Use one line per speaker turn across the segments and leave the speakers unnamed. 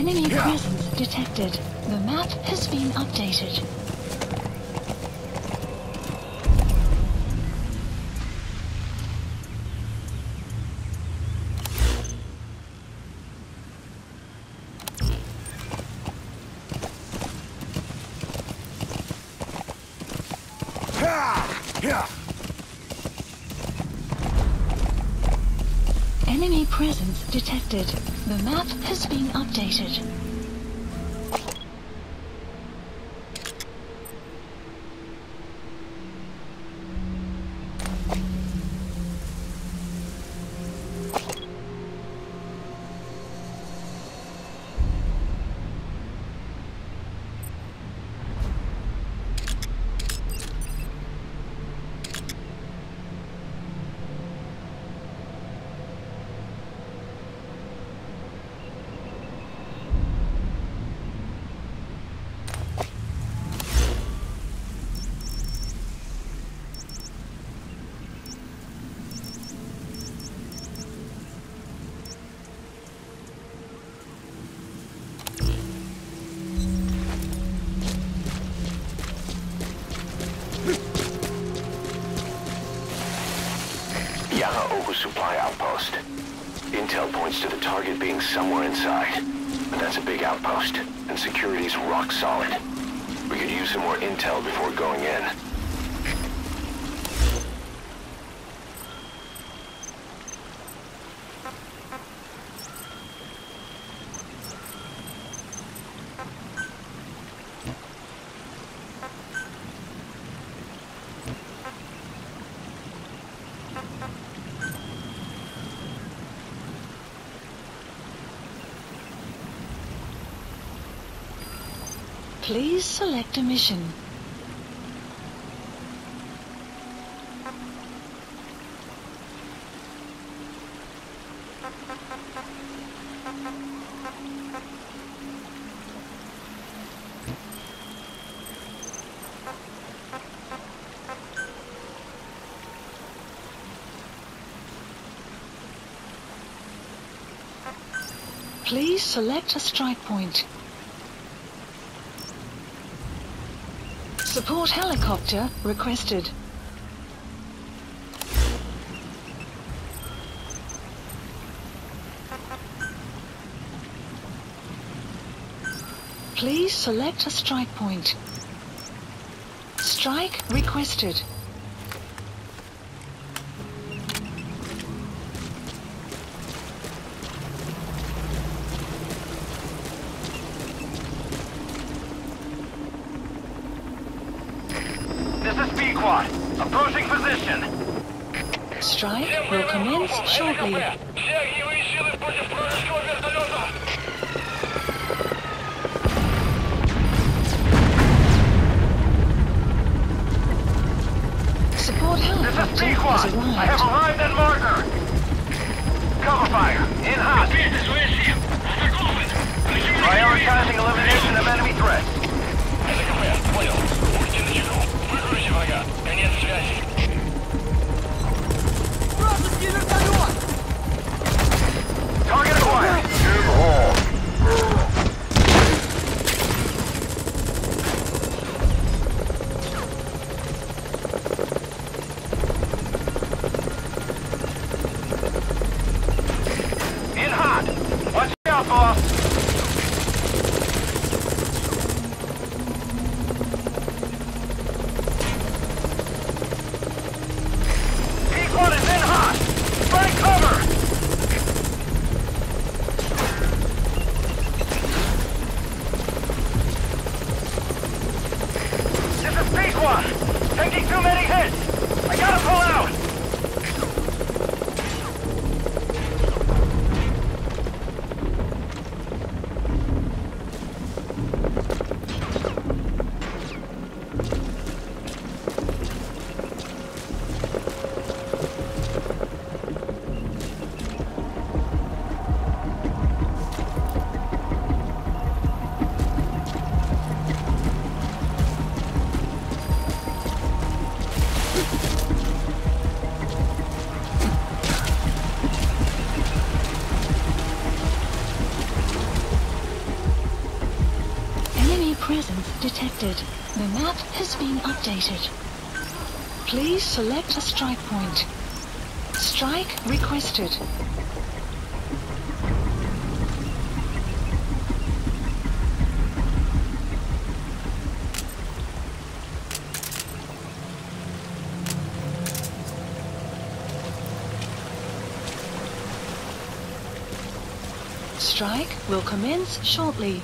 Enemy presence detected. The map has been updated. Enemy presence detected. The map has been updated.
Supply outpost. Intel points to the target being somewhere inside. But that's a big outpost, and security's rock solid. We could use some more intel before going in.
Please select a mission. Please select a strike point. Support helicopter requested. Please select a strike point. Strike requested.
Approaching position.
Strike will commence shortly. Support helicopter has arrived.
I have arrived at marker. Cover fire. In hot. Prioritizing elimination of enemy threats. Target acquired. In hot. Watch out, boss. Taking too many hits! I gotta pull out!
has been updated. Please select a strike point. Strike requested. Strike will commence shortly.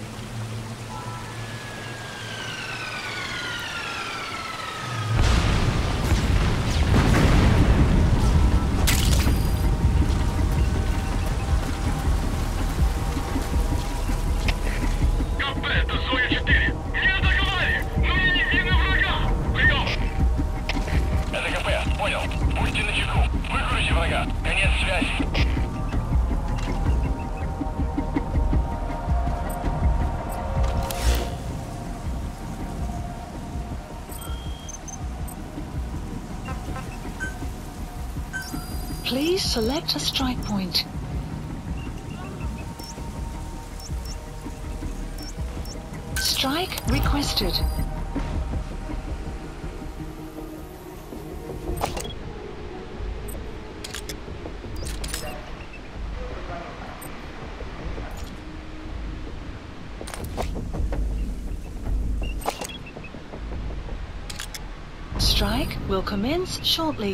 Please select a strike point. Strike requested. Strike will commence shortly.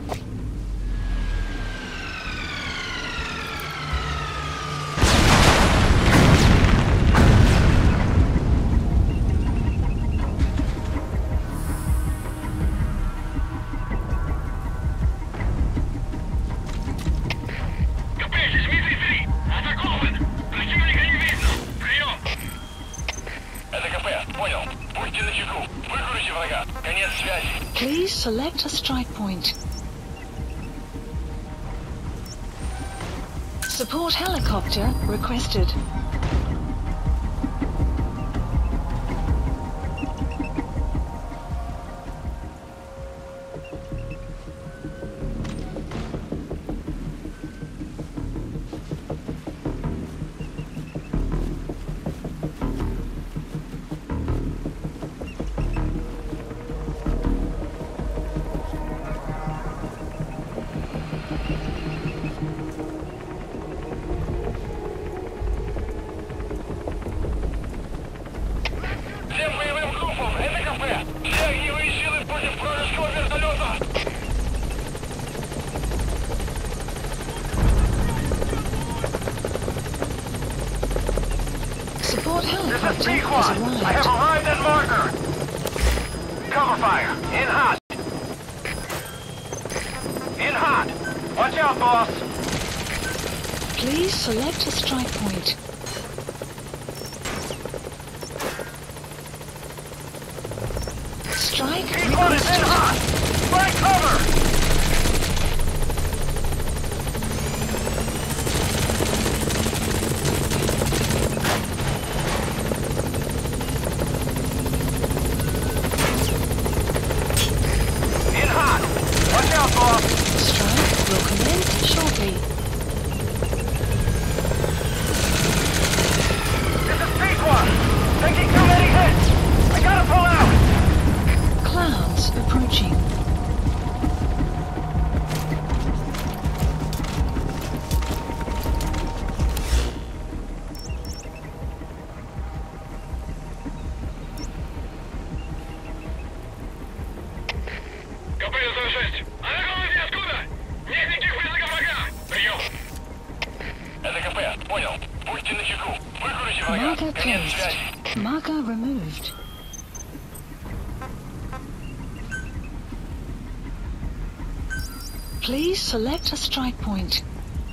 Please select a strike point. Support helicopter requested. Support helicopter has arrived.
I have arrived at marker. Cover fire. In hot. In hot. Watch out, boss.
Please select a strike point. Strike
P1 is in hot. Strike cover.
Strike will commence shortly.
This is P1. Taking too many hits. I gotta pull out.
Clouds approaching. Marker placed. Marker removed. Please select a strike point.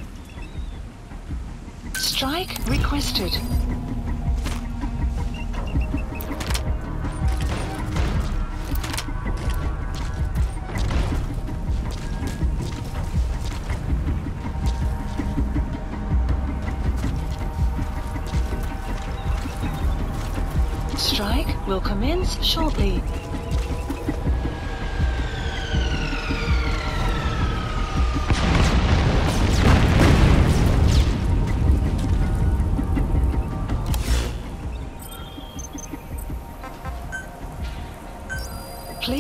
Strike requested. Strike will commence shortly.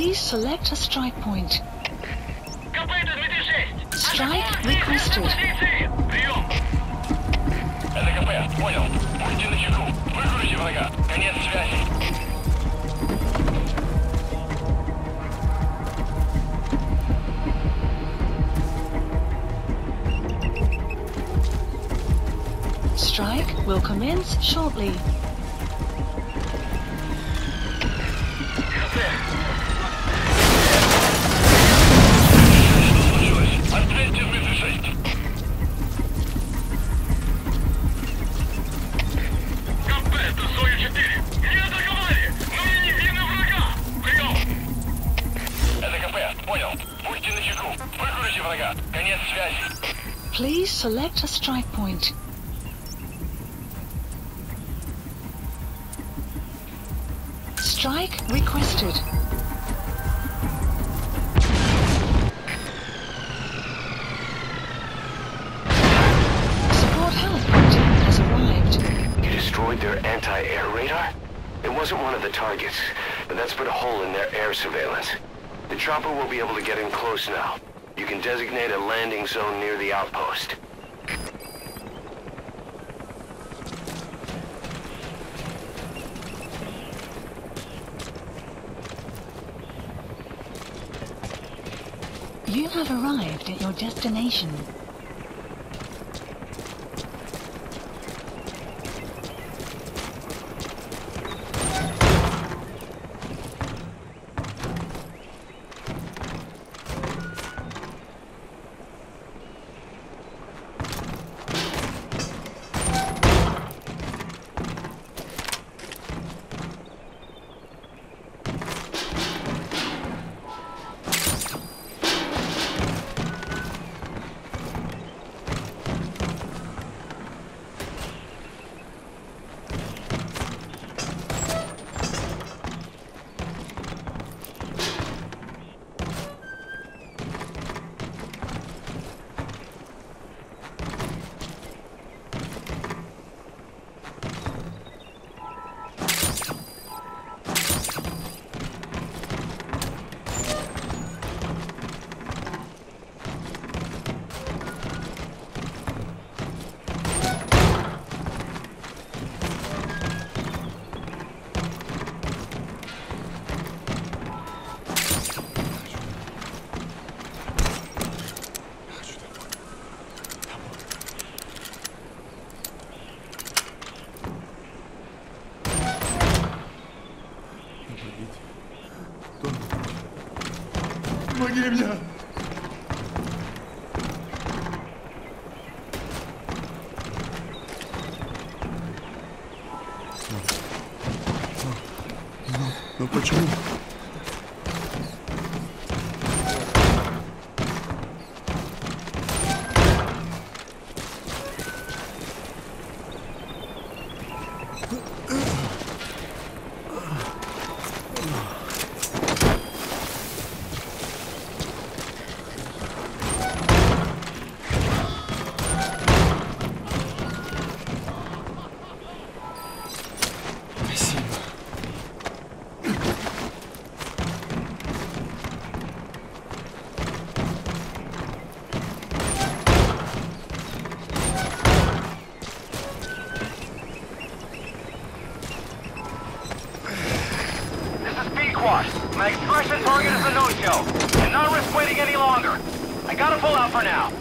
Please select a strike point.
Копыта 26!
Strike requested.
Позиции! Прием! Это КП, понял. Будьте начеку. Выкройте врага. Конец связи.
Strike will commence shortly.
Ответьте в 26. КП, это Зоя 4. Не атаковали, но и не видно врага. Прием. Это КП, понял. Будьте начеку. Выкройте врага. Конец связи.
Please select a strike point. Strike requested. Support helicopter has arrived.
You destroyed their anti-air radar? It wasn't one of the targets, but that's put a hole in their air surveillance. The chopper will be able to get in close now. You can designate a landing zone near the outpost.
You have arrived at your destination.
Помоги мне! Ну почему?
My extraction target is a no-show. Cannot risk waiting any longer. I gotta pull out for now.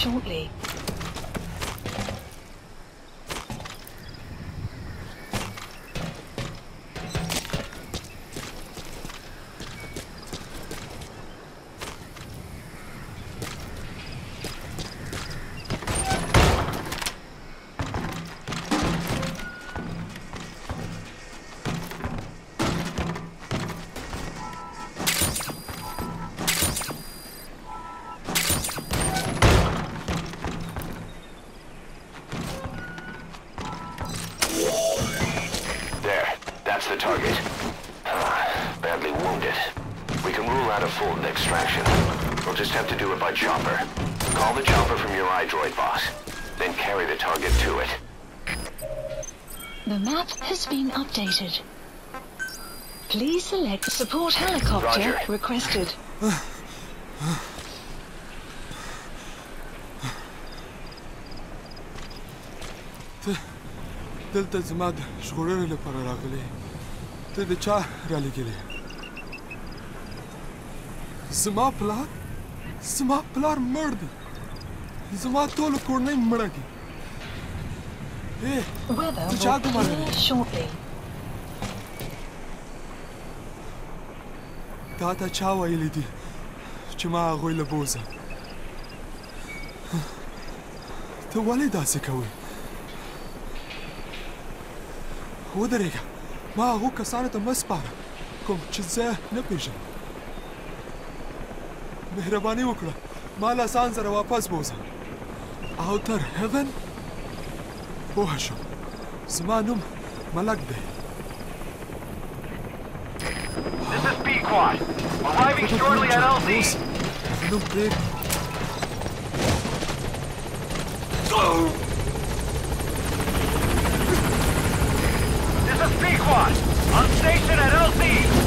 shortly.
The target. Badly wounded. We can rule out a full extraction. We'll just have to do it by chopper. Call the chopper from your iDroid, boss. Then carry the target to it.
The map has been updated. Please select support helicopter
Roger.
requested.
دلته زما د ژغورنې لپاره راغلی. ته د چا رالیږلی؟ زما پلار مړ دی. زما ټوله کورنۍ مړه دي.
Weather
ته چا
will
ګمان
clear
لرې؟
shortly.
تا ته چا ویلی دي چې ما هغوی له بوځه؟ ته ولې داسې کوې؟ ودرېږه، ما هغو کسانو ته مه سپاره کوم چې زه نه پېژنم. مهرباني وکړه ما له ځان سره واپس بوځه او تر هیون پوه شم. زما نوم ملک دی.
This is B-Quad. Arriving shortly at LZ.
نوم پرېږده.
This is B-Quad. On station at LZ.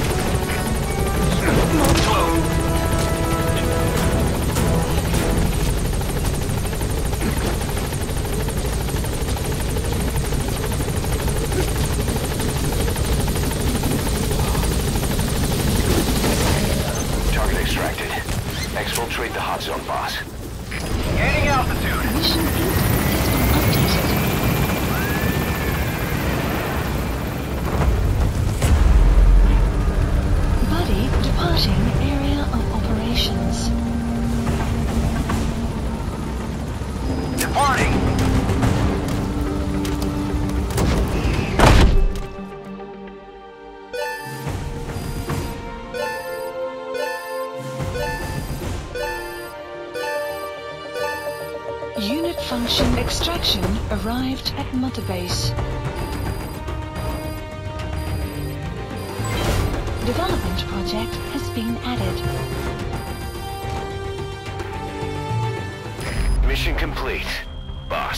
Target extracted. Exfiltrate the hot zone, boss.
Gaining altitude.
Mission has been updated. Buddy departing area of operations.
Departing.
Unit function extraction arrived at Mother Base. Development project has been added.
Mission complete, boss.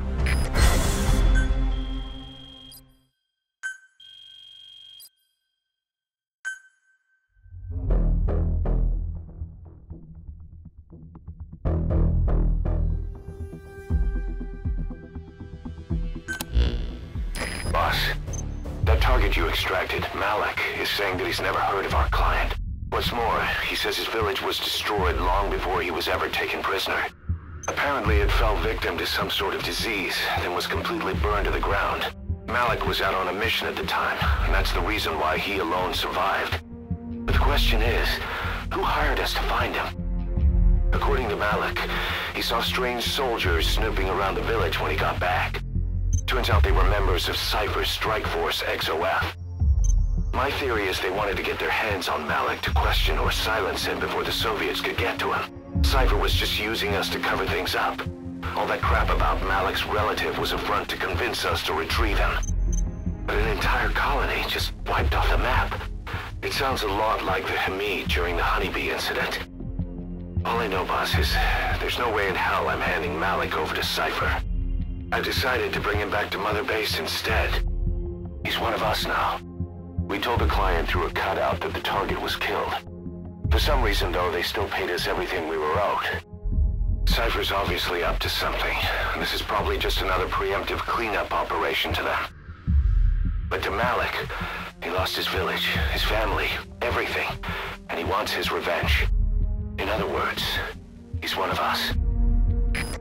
Boss, that target you extracted, Malik, is saying that he's never heard of our client. What's more, he says his village was destroyed long before he was ever taken prisoner. Apparently it fell victim to some sort of disease, then was completely burned to the ground. Malik was out on a mission at the time, and that's the reason why he alone survived. But the question is, who hired us to find him? According to Malik, he saw strange soldiers snooping around the village when he got back. Turns out they were members of Cipher's strike force, XOF. My theory is they wanted to get their hands on Malik to question or silence him before the Soviets could get to him. Cipher was just using us to cover things up. All that crap about Malik's relative was a front to convince us to retrieve him. But an entire colony just wiped off the map. It sounds a lot like the Hamid during the Honeybee incident. All I know, boss, is there's no way in hell I'm handing Malik over to Cipher. I've decided to bring him back to Mother Base instead. He's one of us now. We told the client through a cutout that the target was killed. For some reason, though, they still paid us everything we were owed. Cipher's obviously up to something, and this is probably just another preemptive cleanup operation to them. But to Malik, he lost his village, his family, everything, and he wants his revenge. In other words, he's one of us.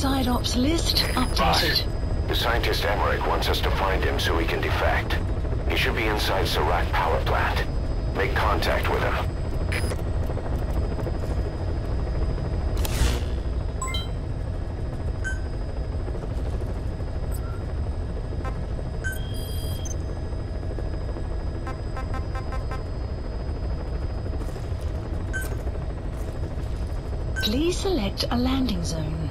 Side ops list updated.
The scientist Emmerich wants us to find him so we can defect. He should be inside Zaire power plant. Make contact with him.
Please select a landing zone.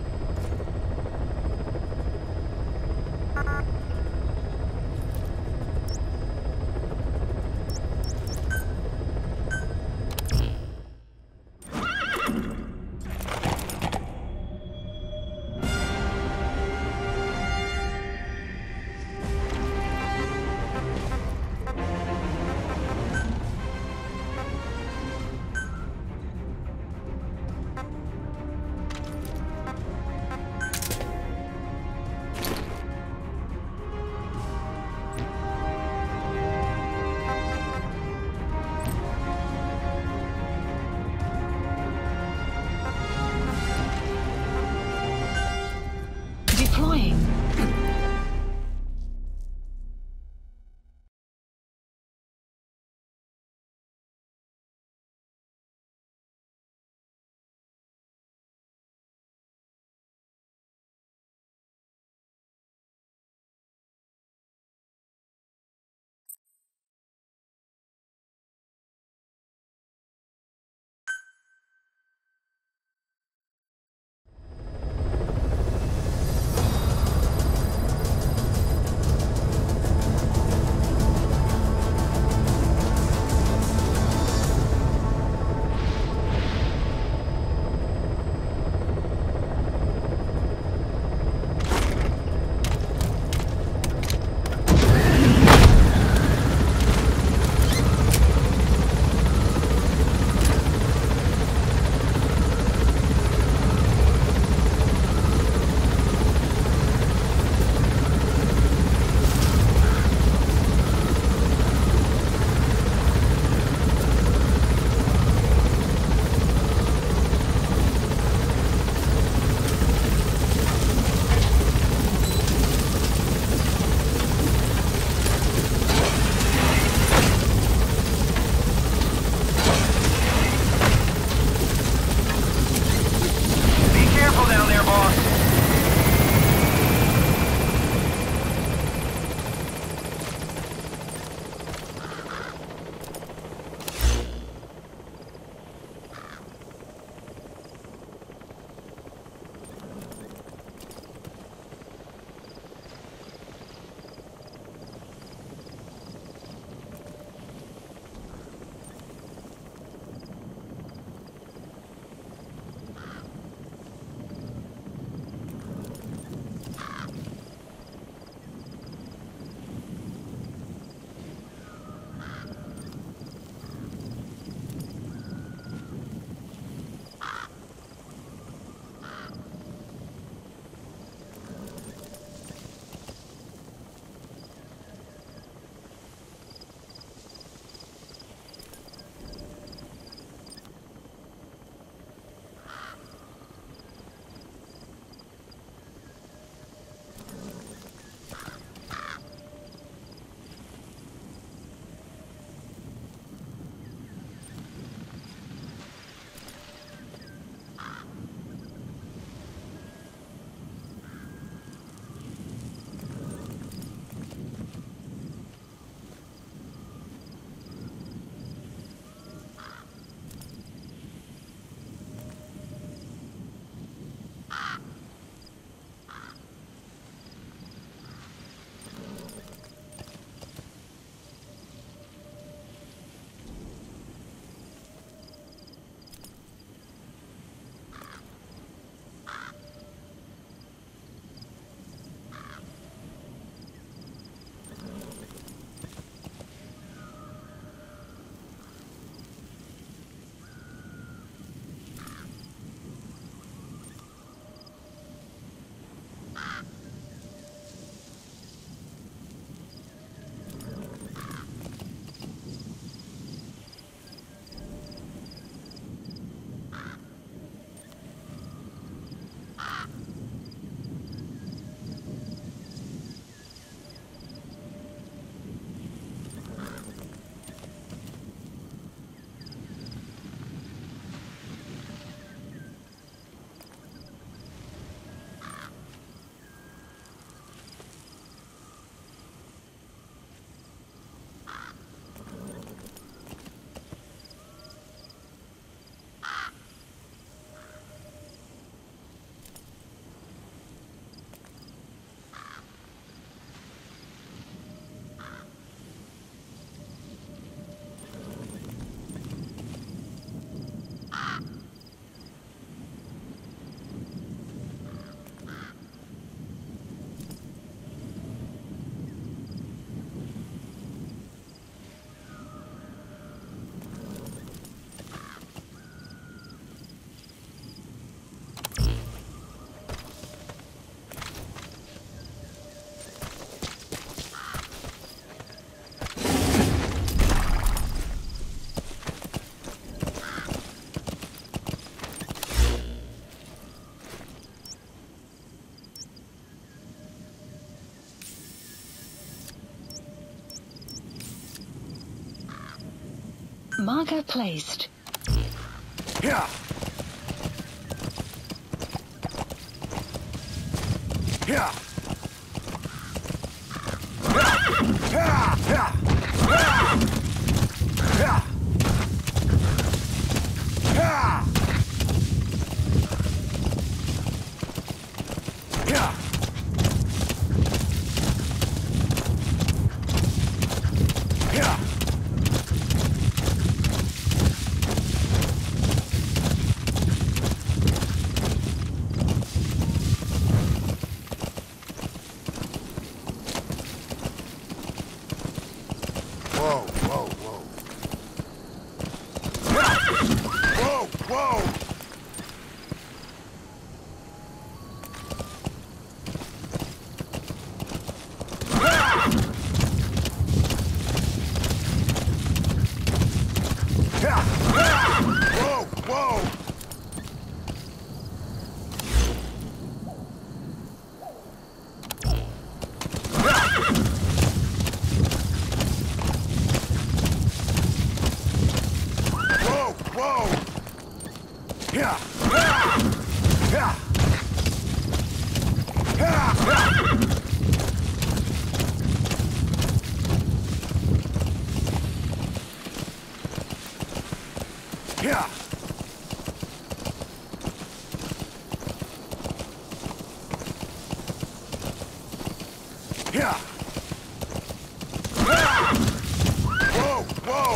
Cargo placed.
Yeah. Yeah. Yeah. Yeah. Yeah. Yeah. Yeah. Yeah. Whoa, whoa, whoa. Whoa, whoa. Whoa, whoa. Whoa, whoa. Yeah. Yeah. Yeah. Yeah. Yeah. Whoa, whoa.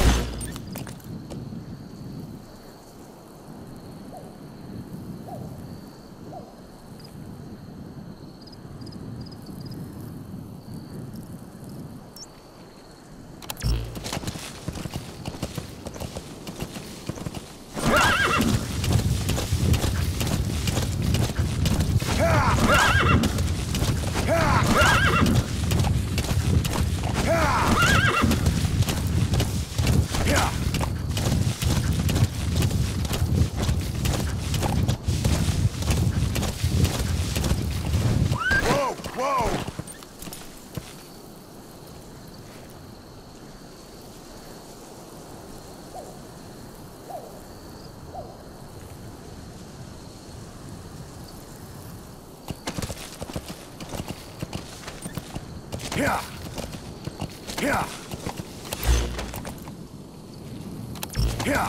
Yeah. Yeah. Yeah.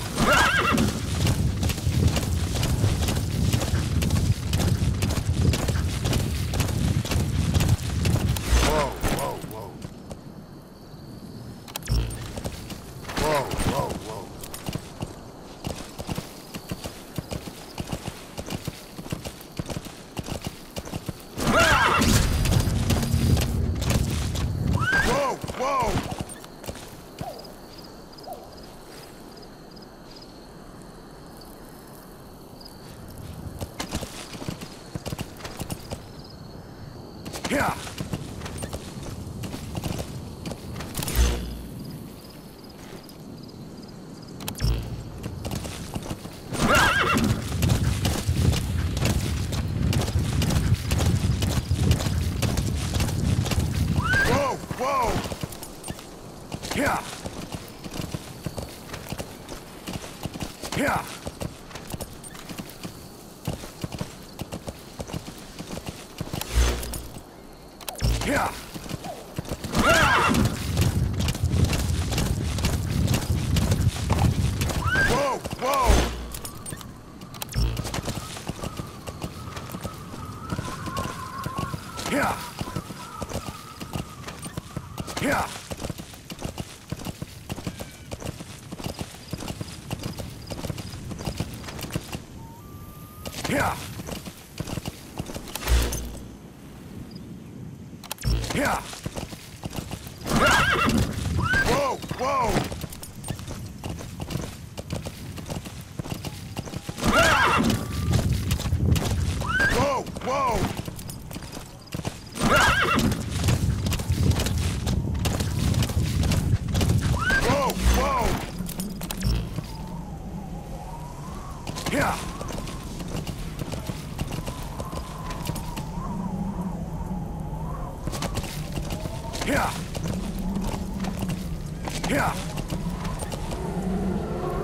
Whoa, whoa, whoa. Whoa, whoa, whoa. Whoa, whoa. Yeah. Whoa, whoa. Yeah. Yeah. Yeah. Whoa, whoa. Yeah. Yeah. Yeah. Yeah. Whoa, whoa. Whoa, whoa. Whoa, whoa. Yeah. Yeah. Yeah.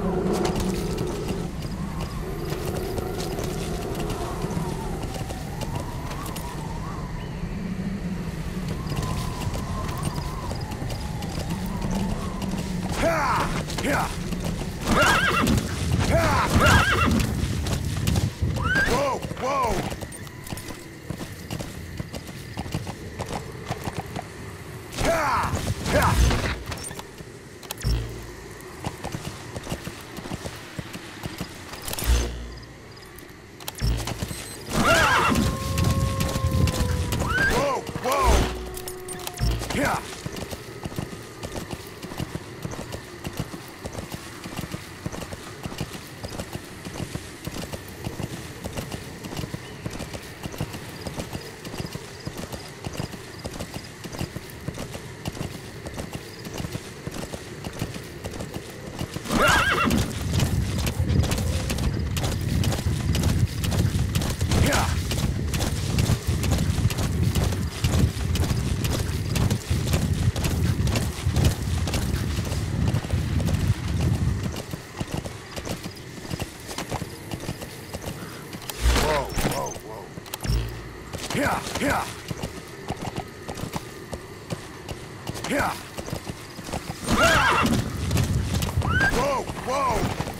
Whoa! Whoa!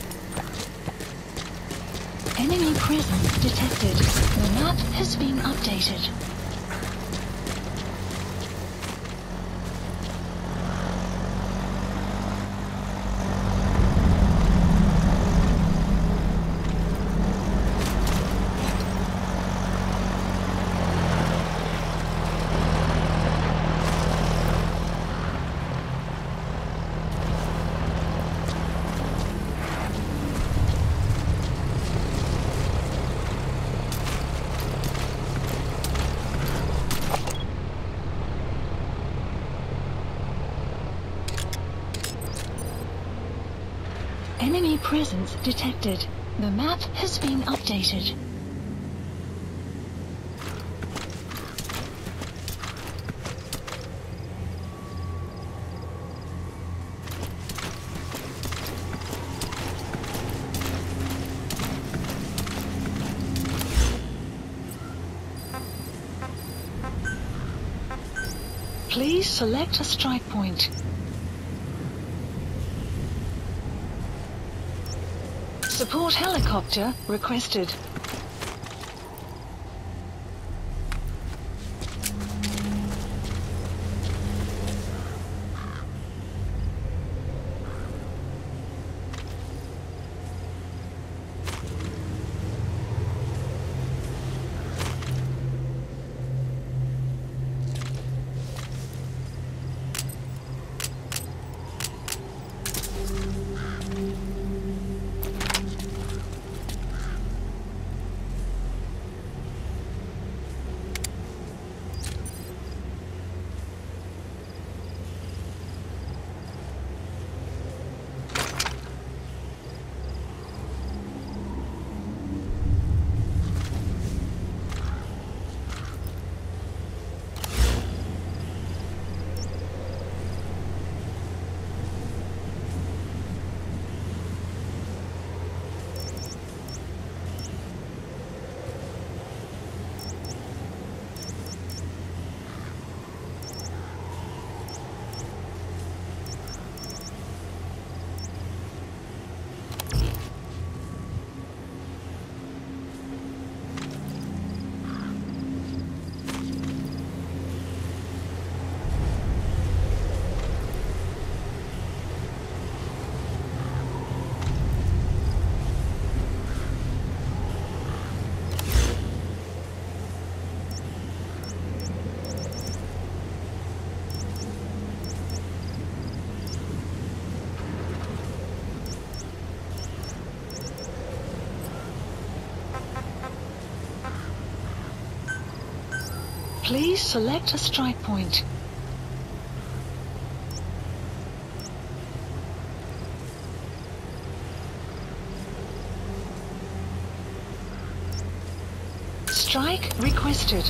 Enemy presence detected. The map has been updated. Enemy presence detected. The map has been updated. Please select a strike point. Support helicopter requested. Please select a strike point. Strike requested.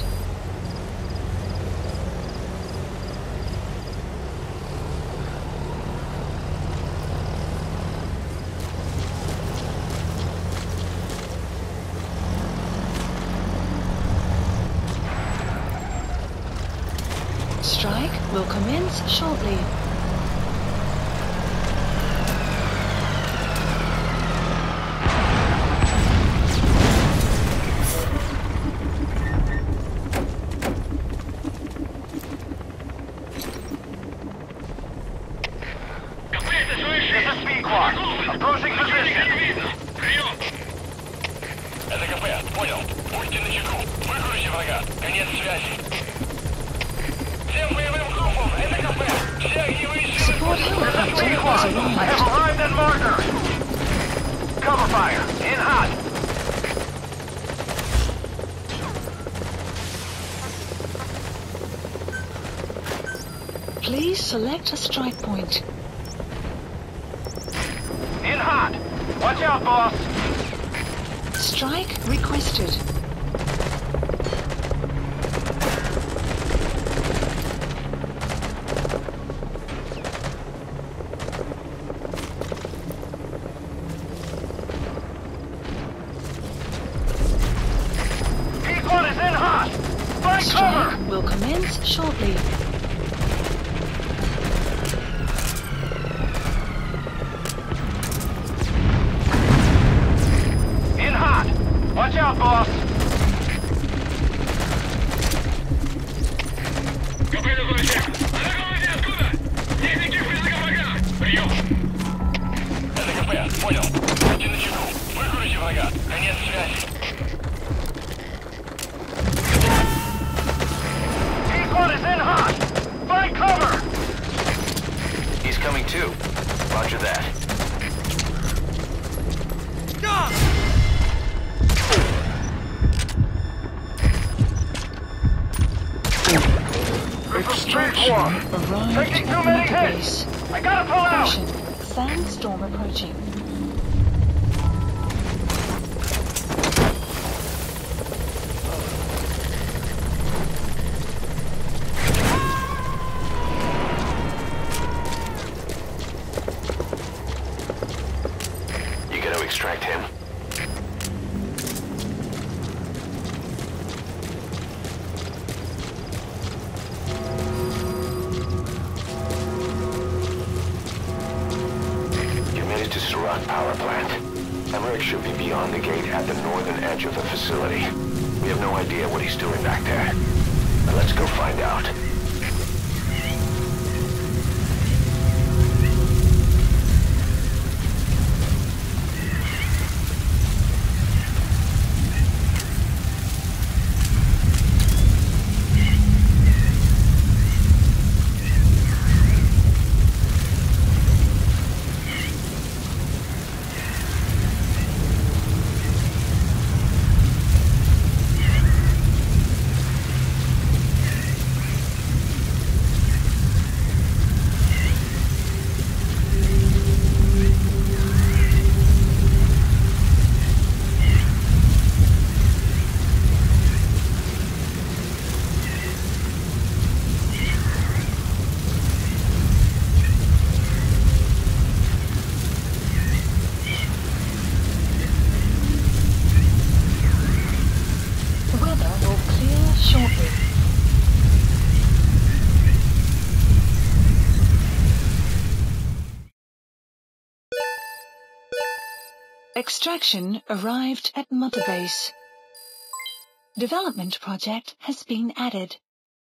Strike will commence shortly.
Approaching position. Прием! Это КП, понял. Будьте начеку. Выкрути врага. Конец связи. Всем боевым группам, это КП. Все огневые силы. Have arrived at marker. Cover fire. In hot.
Please select a strike point.
In hot. Watch out, boss.
Strike requested.
P1 is in hot.
Strike will commence shortly.
In hot! Watch out, boss! Прием! Это КП, понял. Будьте начеку. Выкурите врага. Конец связи. T-Squad is in hot! Find cover!
He's coming too. Roger that.
Extraction arrived
Taking too
at
many
Mother
hits.
Base.
I gotta pull out!
Caution, sandstorm approaching.
You gotta extract him. Power plant. Emmerich should be beyond the gate at the northern edge of the facility. We have no idea what he's doing back there. But let's go find out.
Extraction arrived at Mother Base. Development project has been added.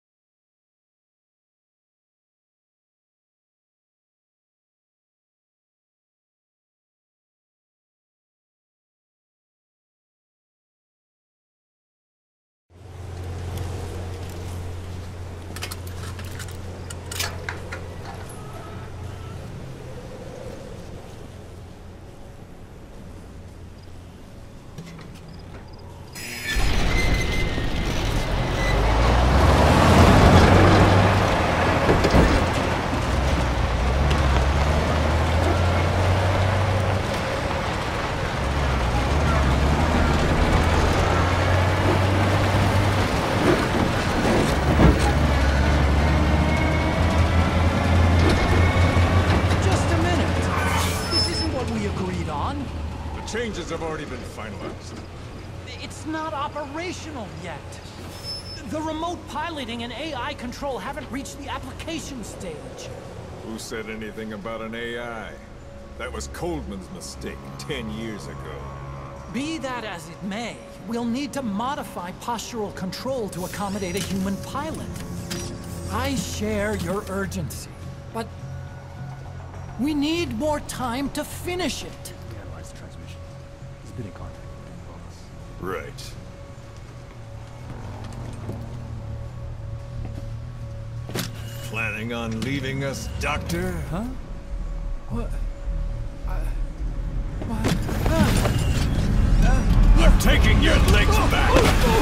Changes have already been finalized.
It's not operational yet. The remote piloting and AI control haven't reached the application stage.
Who said anything about an AI? That was Coldman's mistake 10 years ago.
Be that as it may, we'll need to modify postural control to accommodate a human pilot. I share your urgency, but we need more time to finish it.
Been in contact with the boss.
Right. Planning on leaving us, Doctor?
Huh? What?
I'm taking your legs back!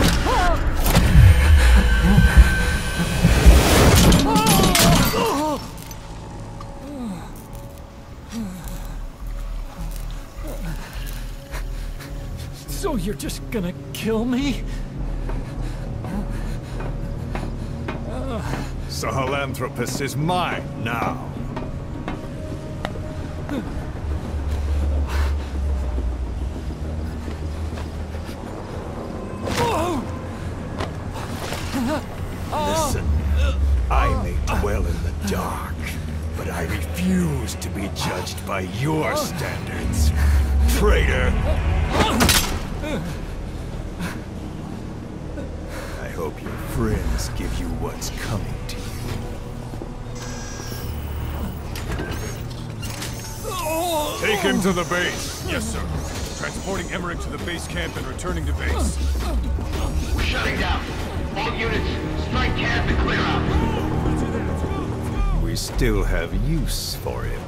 So you're just gonna kill me?
Sahelanthropus is mine now.
dark, but I refuse to be judged by your standards, traitor! I hope your friends give you what's coming to you.
Take him to the base. Yes, sir. Transporting Emmerich to the base camp and returning to base.
We're shutting down. All units, strike camp and clear out.
We still have use for him.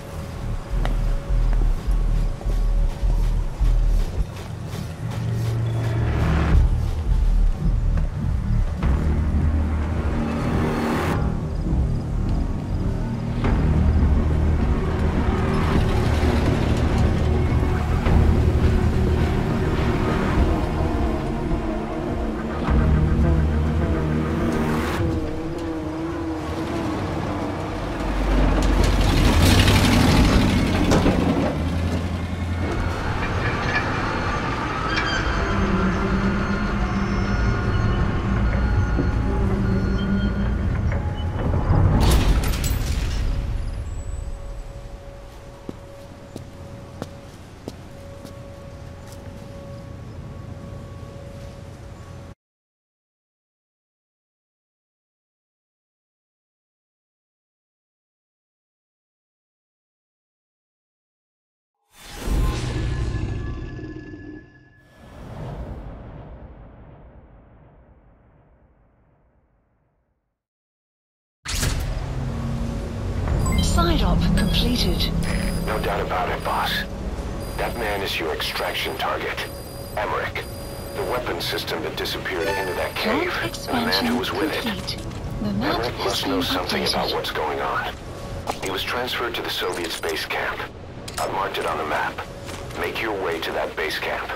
Side-op completed.
No doubt about it, boss. That man is your extraction target. Emmerich. The weapon system that disappeared into that cave, and the man who was with it.
The map
Emmerich
has
must
been
know something
updated.
about what's going on. He was transferred to the Soviet base camp. I've marked it on the map. Make your way to that base camp.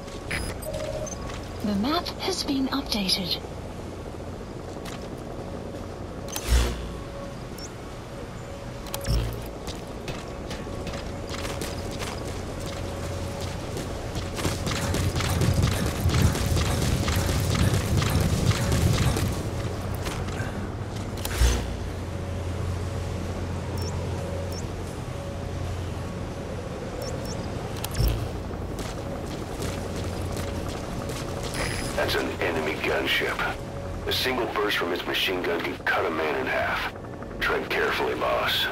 The map has been updated.
That's an enemy gunship. A single burst from its machine gun can cut a man in half. Tread carefully, boss.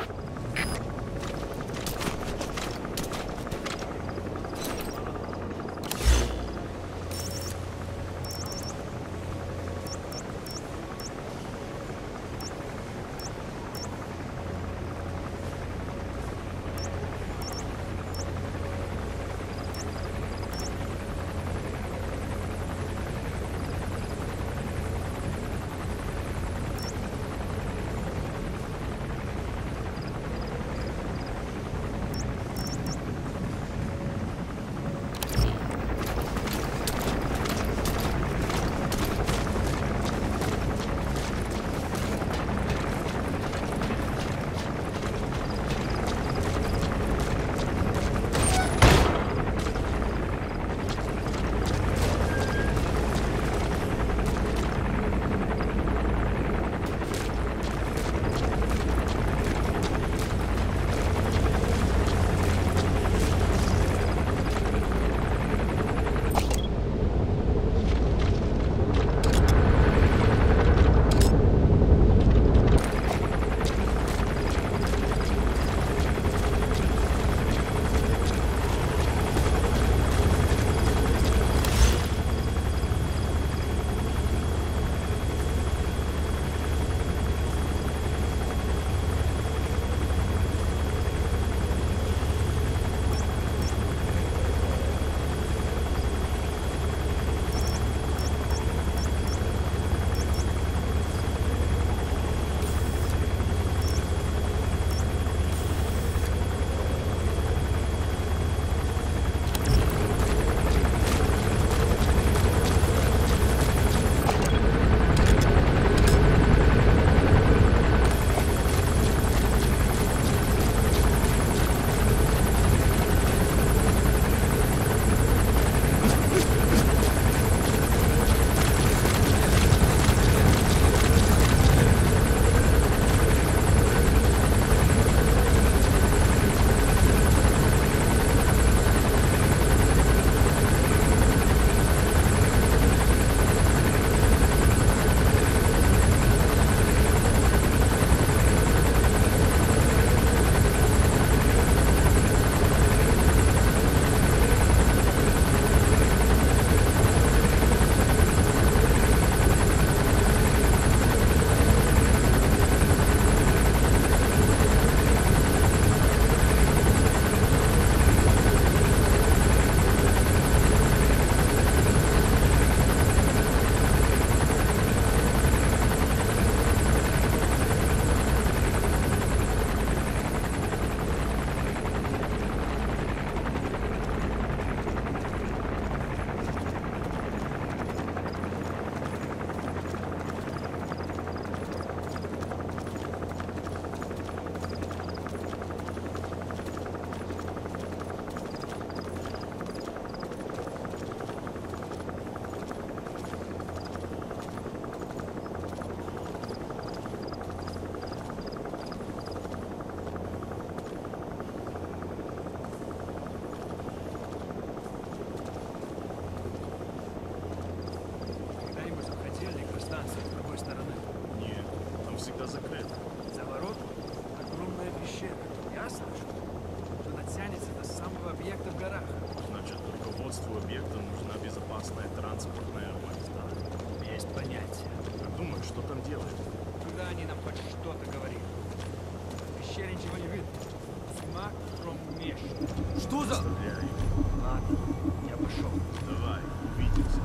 нужна безопасная транспортная магистраль.
Есть понятие.
Как думаешь, что там делают?
Когда они нам хоть что-то говорили? В пещере ничего не видно. Тьма, кромеж.
Что за...
Стреляй.
Ладно, я пошел.
Давай, увидимся.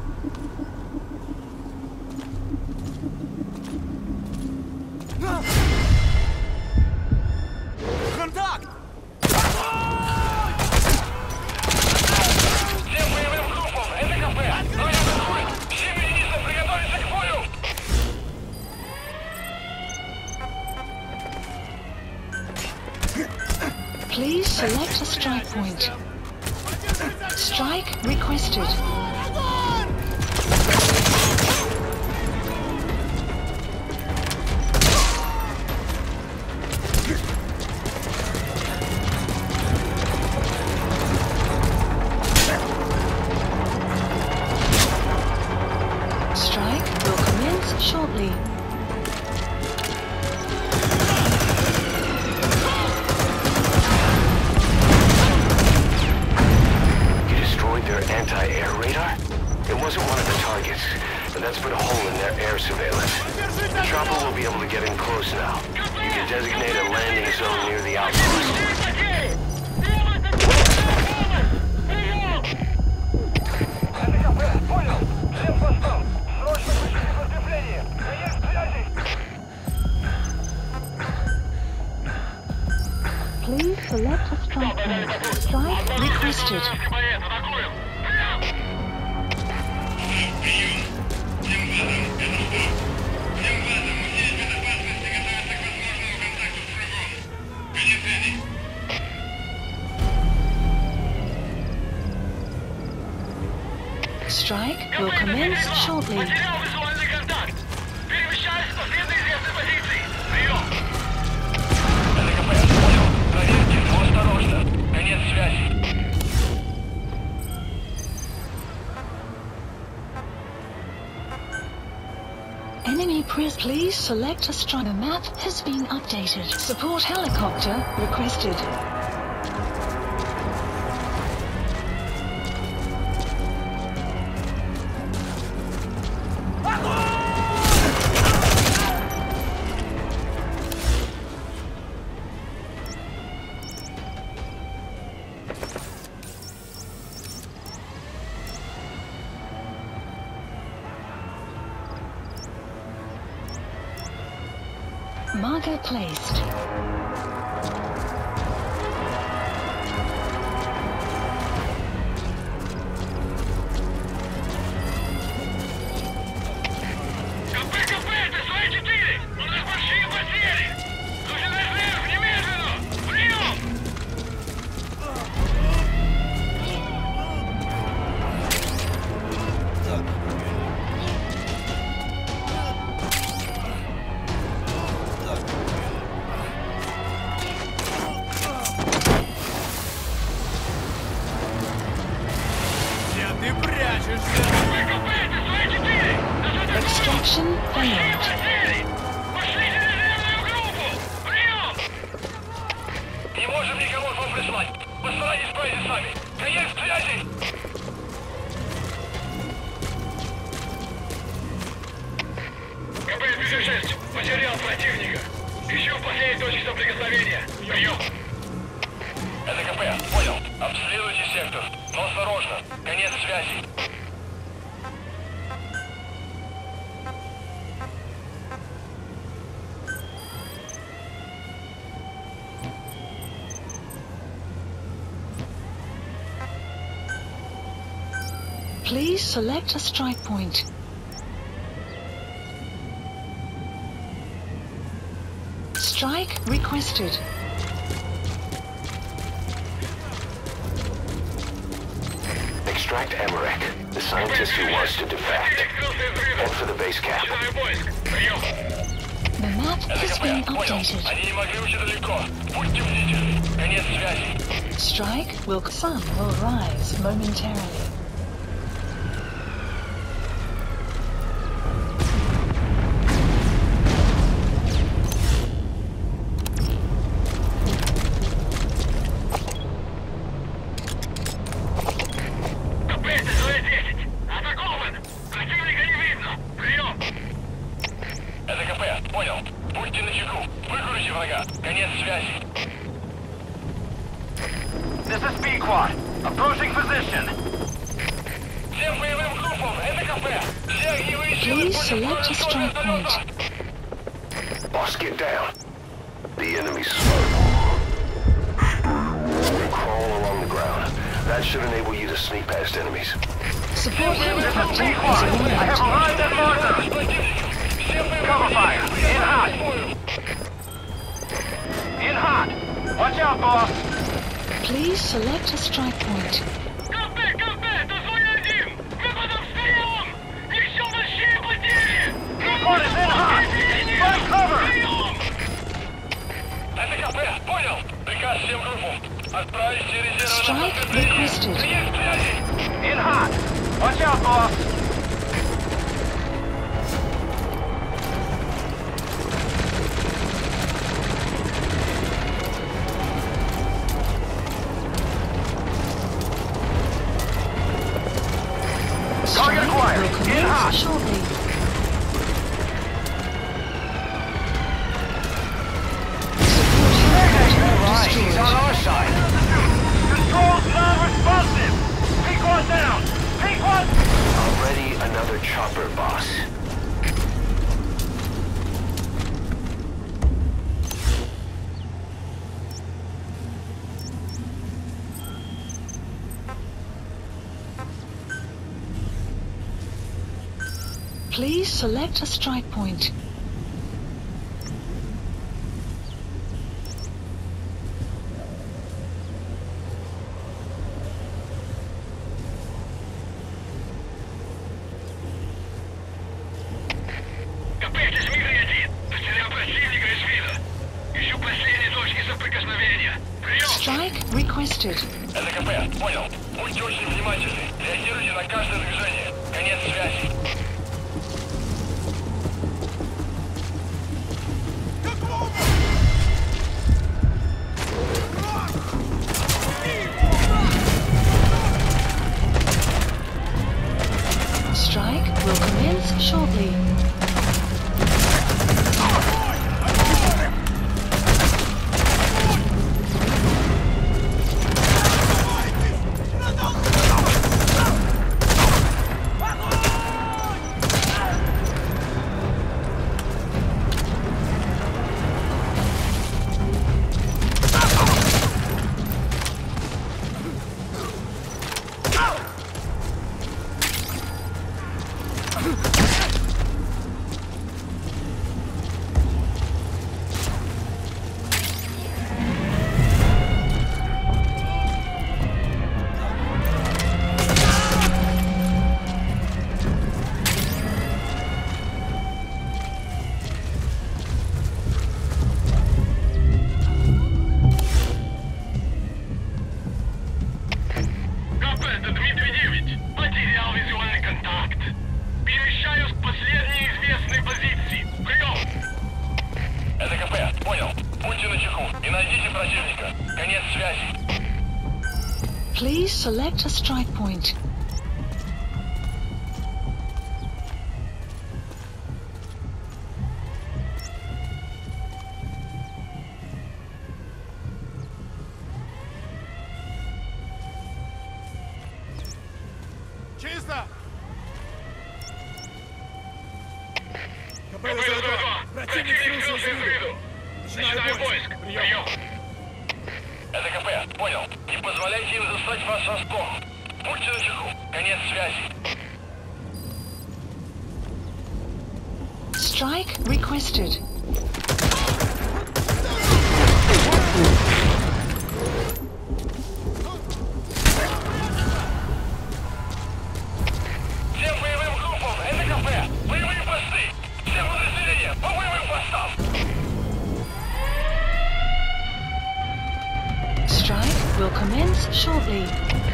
Контакт!
Всем боевым группам! Это кафе! Кто не атакует? Все единицы приготовиться к бою!
Please select a strike point. Strike requested. Strike will commence shortly.
You destroyed their anti-air radar? It wasn't one of the targets, and that's put a hole in their air surveillance. The chopper will be able to get in close now. You can designate a landing zone near the outpost.
Это кафе! Понял! Всем постам! Срочно включите подкрепление! Конец связи!
Please select a strike point. Strike requested.
Боец, атакуем!
Strike will commence shortly.
Потерял визуальный контакт! Перемещаюсь к последней известной позиции! Прием! Это КП, понял. Проверьте, но осторожно. Конец связи.
Enemy press. Please select a strike. The map has been updated. Support helicopter requested. Marker placed.
КП, это свои 4! У нас большие потери! Нужен резерв, немедленно! Прием!
Где ты прячешься?
КП, это свои 4!
Extraction failed.
Потери! Пошлите резервную группу! Прием! Не можем никого к вам прислать! Постарайтесь справиться сами! Конец связи! КП-56! Потерял противника! Ищу последней точки соприкосновения! Прием! Это КП, понял. Обследуйте сектор. Но осторожно. Конец связи.
Please select a strike point. Strike requested.
Extract Emmerich, the scientist who was to defect. Head for the base camp.
Начинаю поиск. Прием.
The map
Это
has
КП,
been
понял.
updated.
Они не могли уйти далеко. Будьте бдительны. Конец связи.
Strike will... Sun will rise momentarily.
КП, это свои Конец связи.
This is B-Quad. Approaching position.
Всем боевым группам, это КП. Все огневые силы
Please
против
select a strike point.
Boss, get down. The enemy's slow. Crawl along the ground. That should enable you to sneak past enemies.
Support helicopter is
I have
arrived.
arrived at marker. Cover fire. In hot. In hot. Watch out, boss.
Please select a strike point.
КП, это зона 1. Выходом встаем. Еще большие потери.
B-Quad is in hot. Find cover.
Это КП, понял. Приказ всем группам. Отправить все резервы на
Strike
подкрепление.
requested.
Конец связи.
In hot. Watch out, boss.
Strike
acquired.
will
In hot.
commence shortly.
He's on our side. Control's non-responsive. P-Quad down. P-Quad. Already another chopper, boss.
Please select a strike point.
КП, здесь Мир-1. Потерял противника из вида. Ищу последние точки соприкосновения. Прием!
Strike requested.
Это КП, понял. Будьте очень внимательны. Реагируйте на каждое движение. Конец связи.
Strike will commence shortly. Please select a strike point.
Чисто!
Противник скрылся из виду. Начинаю поиск. Прием. Это КП, понял. Не позволяйте им застать вас врасплох. Будьте начеку. Конец связи.
Strike requested.
Всем боевым группам, это КП. Боевые посты. Всем подразделениям по боевым постам.
Strike will commence shortly.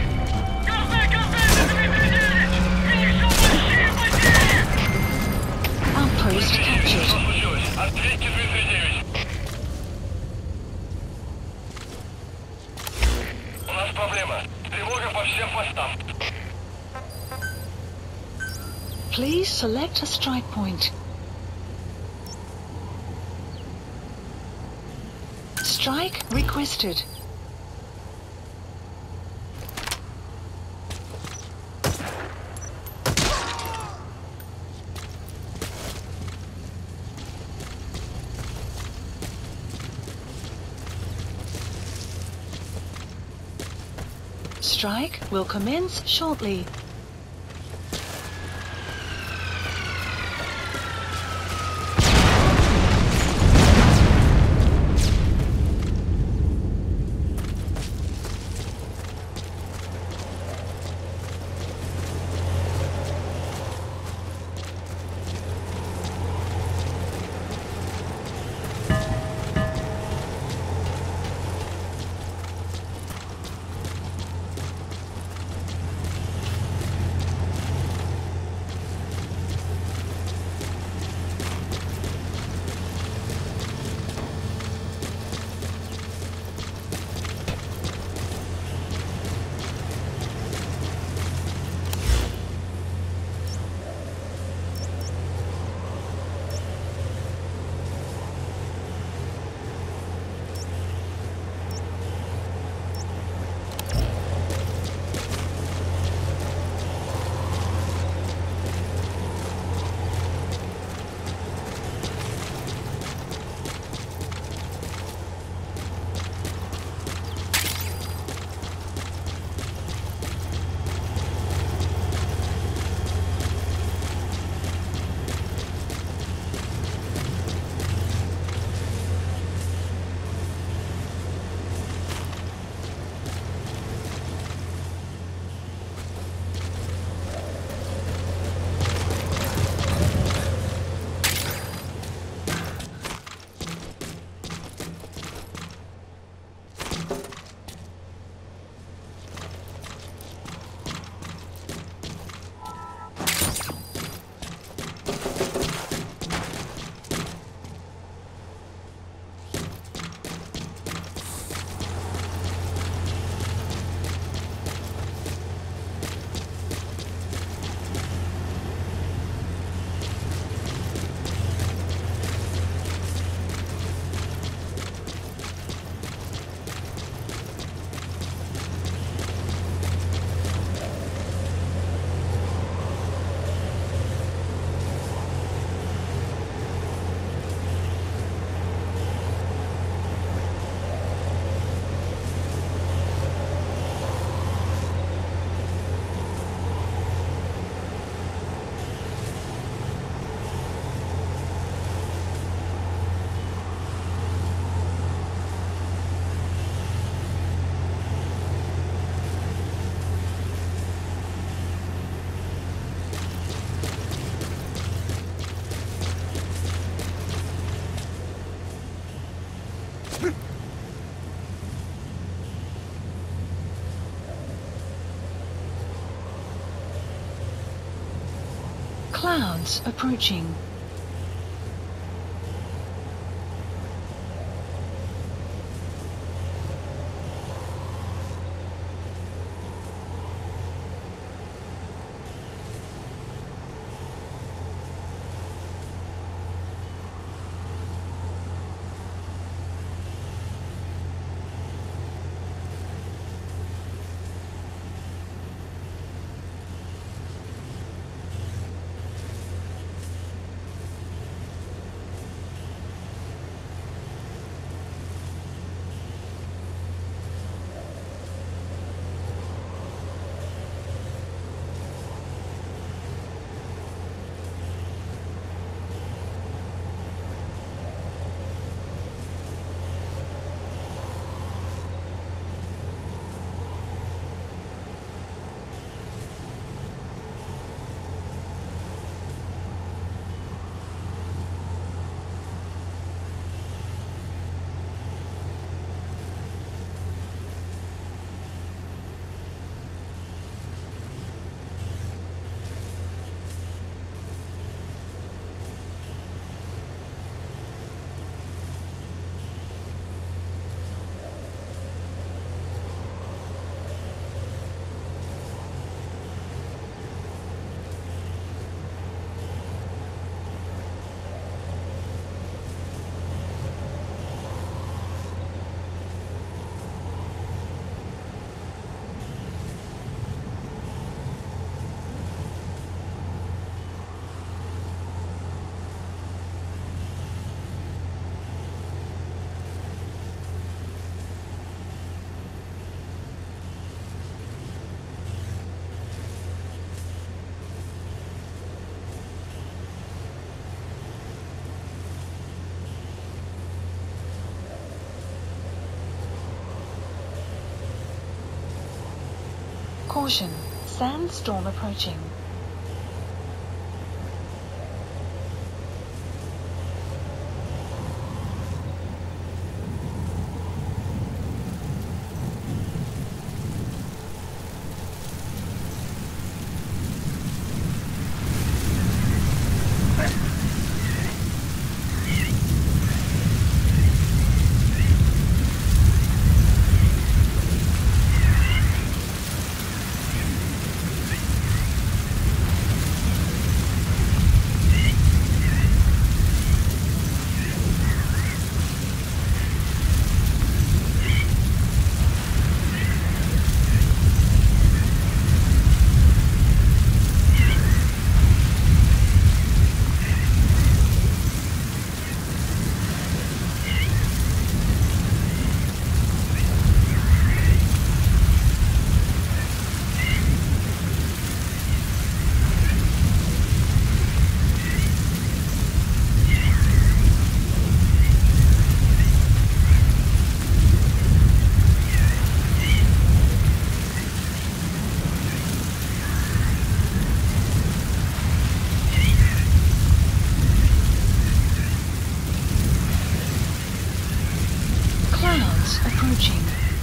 Outpost captured.
Что случилось? Ответьте 239. У нас проблема. Тревога по всем постам.
Please select a strike point. Strike requested. Strike will commence shortly. Clouds approaching. Caution, sandstorm approaching. Approaching.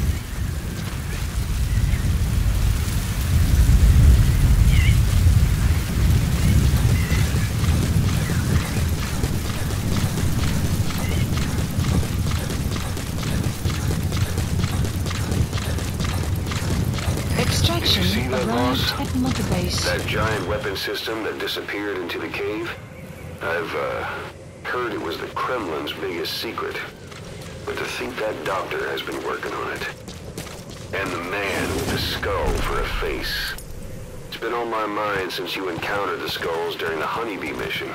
Extraction
Did you see that, boss?
at Mother Base.
That giant weapon system that disappeared into the cave? I've heard it was the Kremlin's biggest secret. But to think that doctor has been working on it. And the man with the skull for a face. It's been on my mind since you encountered the skulls during the Honeybee mission.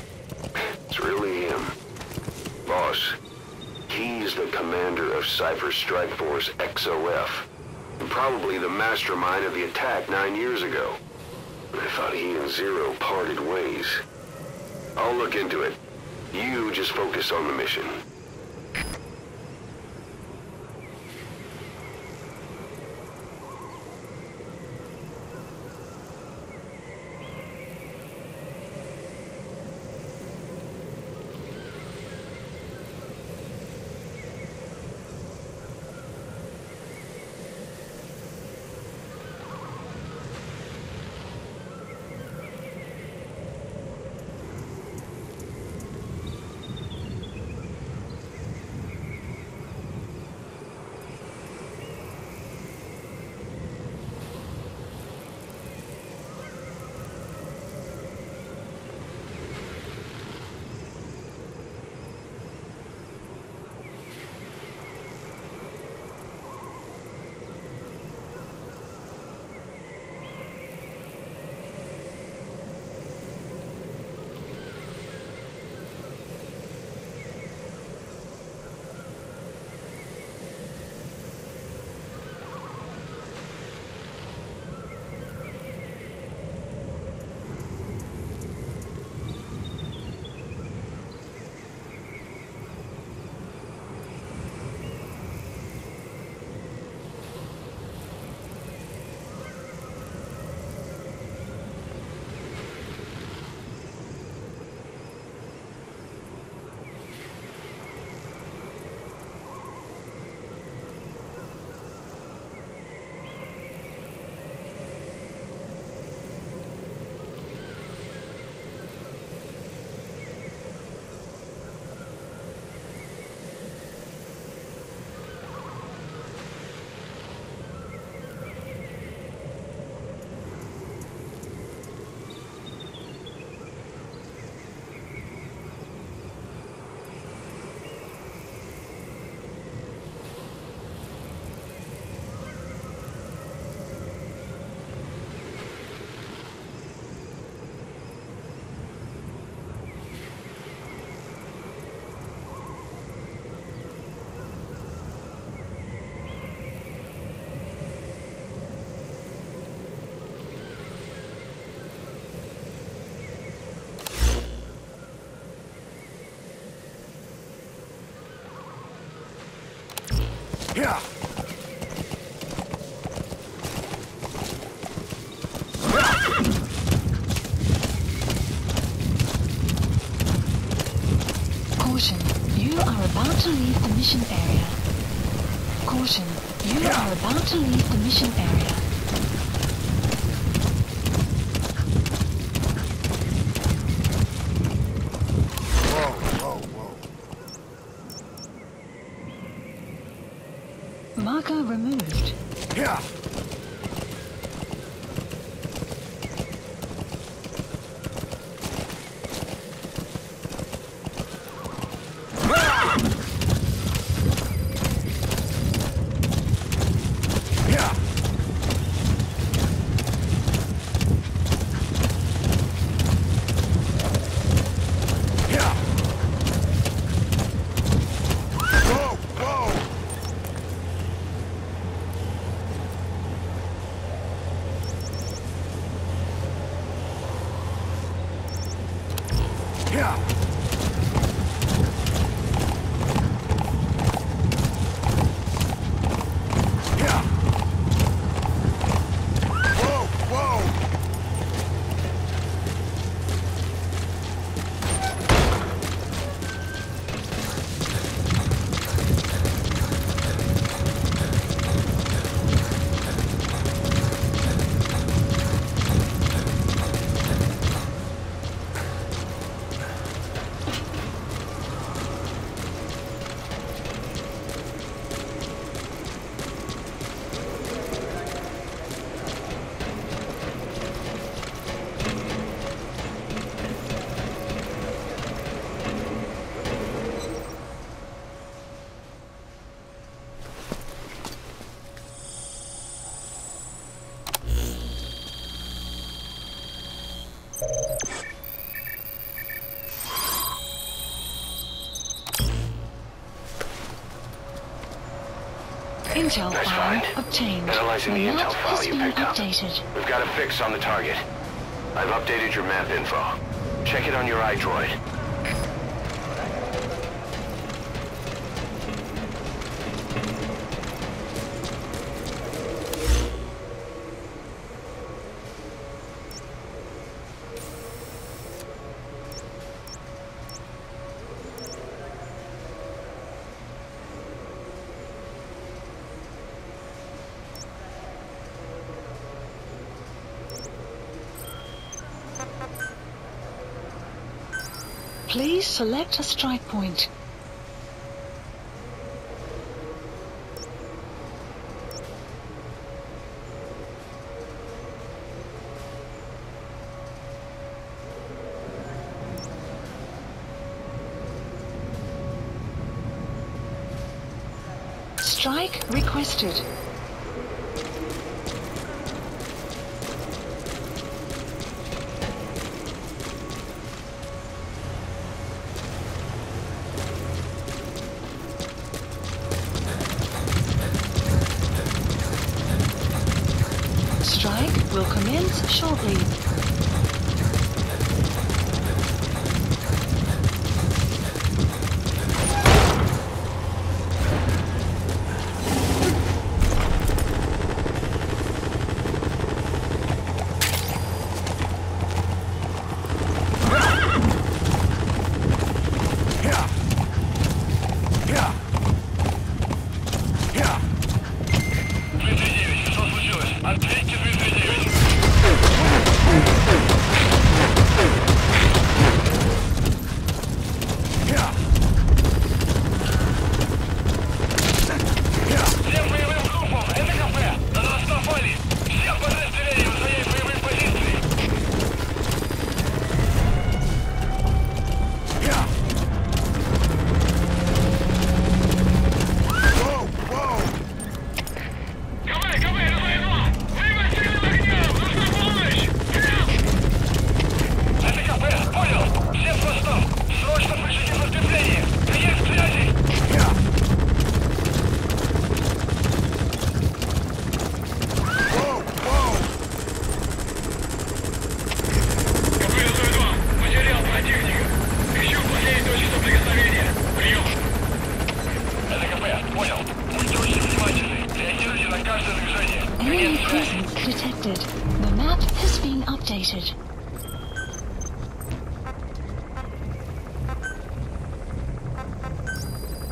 It's really him. Boss, he's the commander of Cipher Strike Force XOF. And probably the mastermind of the attack 9 years ago. I thought he and Zero parted ways. I'll look into it. You just focus on the mission.
Yeah.
about to leave the mission area. Caution, you are about to leave the mission area. Marker removed.
Yeah.
Intel
Nice
file
find.
obtained.
Analyzing the intel file you picked up.
Updated.
We've got a fix on the target. I've updated your map info. Check it on your iDroid.
Please select a strike point. Strike requested. Strike will commence shortly.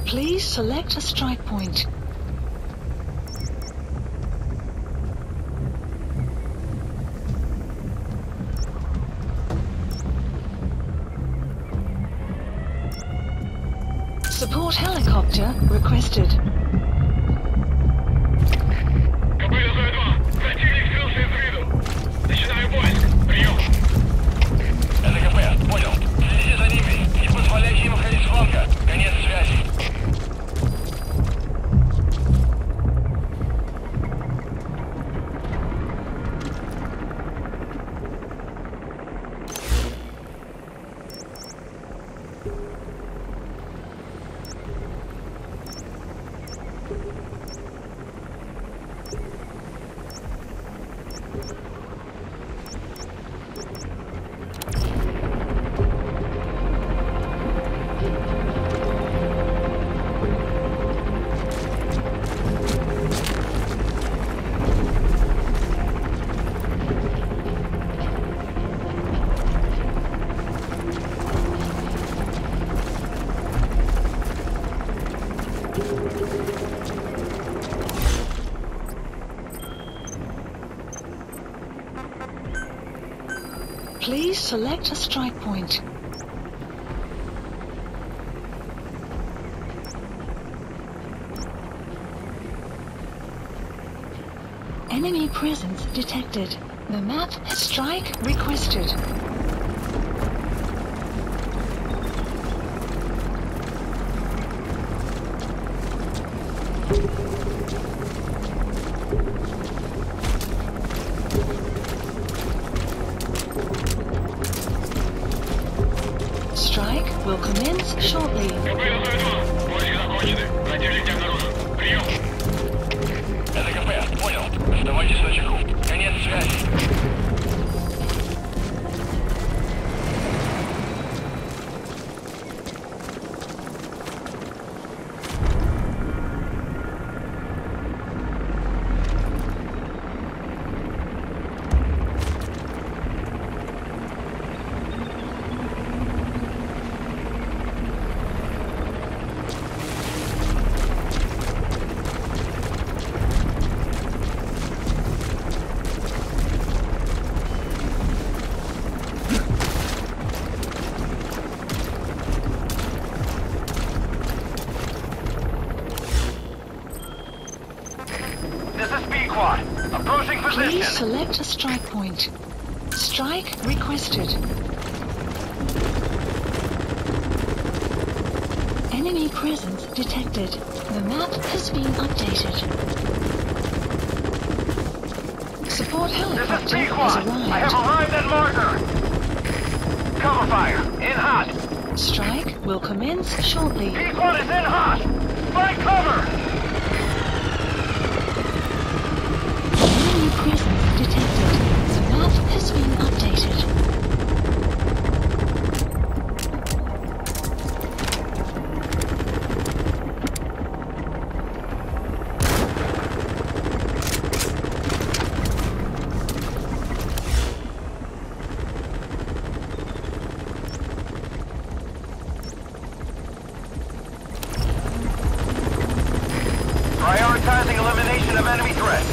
Please select a strike point. Support helicopter requested.
Кобыля Зоя-2. Противник скрылся из виду. Начинаю поиск. Прием. Это КП. Понял. Следи за ними. Не позволяйте им выходить с фланга. Конец связи.
Please select a strike point. Enemy presence detected. The map has strike requested. Strike will commence shortly.
Кобыля Зоя-2. Поиски закончены. Противник не обнаружен. Прием. Это КП. Понял. Оставайтесь на чеку. Конец связи.
Please select a strike point. Strike requested. Enemy presence detected. The map has been updated. Support helicopter has arrived.
I have arrived at marker. Cover fire. In hot.
Strike will commence shortly.
P1 is in hot. Find cover.
Enemy presence detected. The map has been updated.
Prioritizing elimination of enemy threats.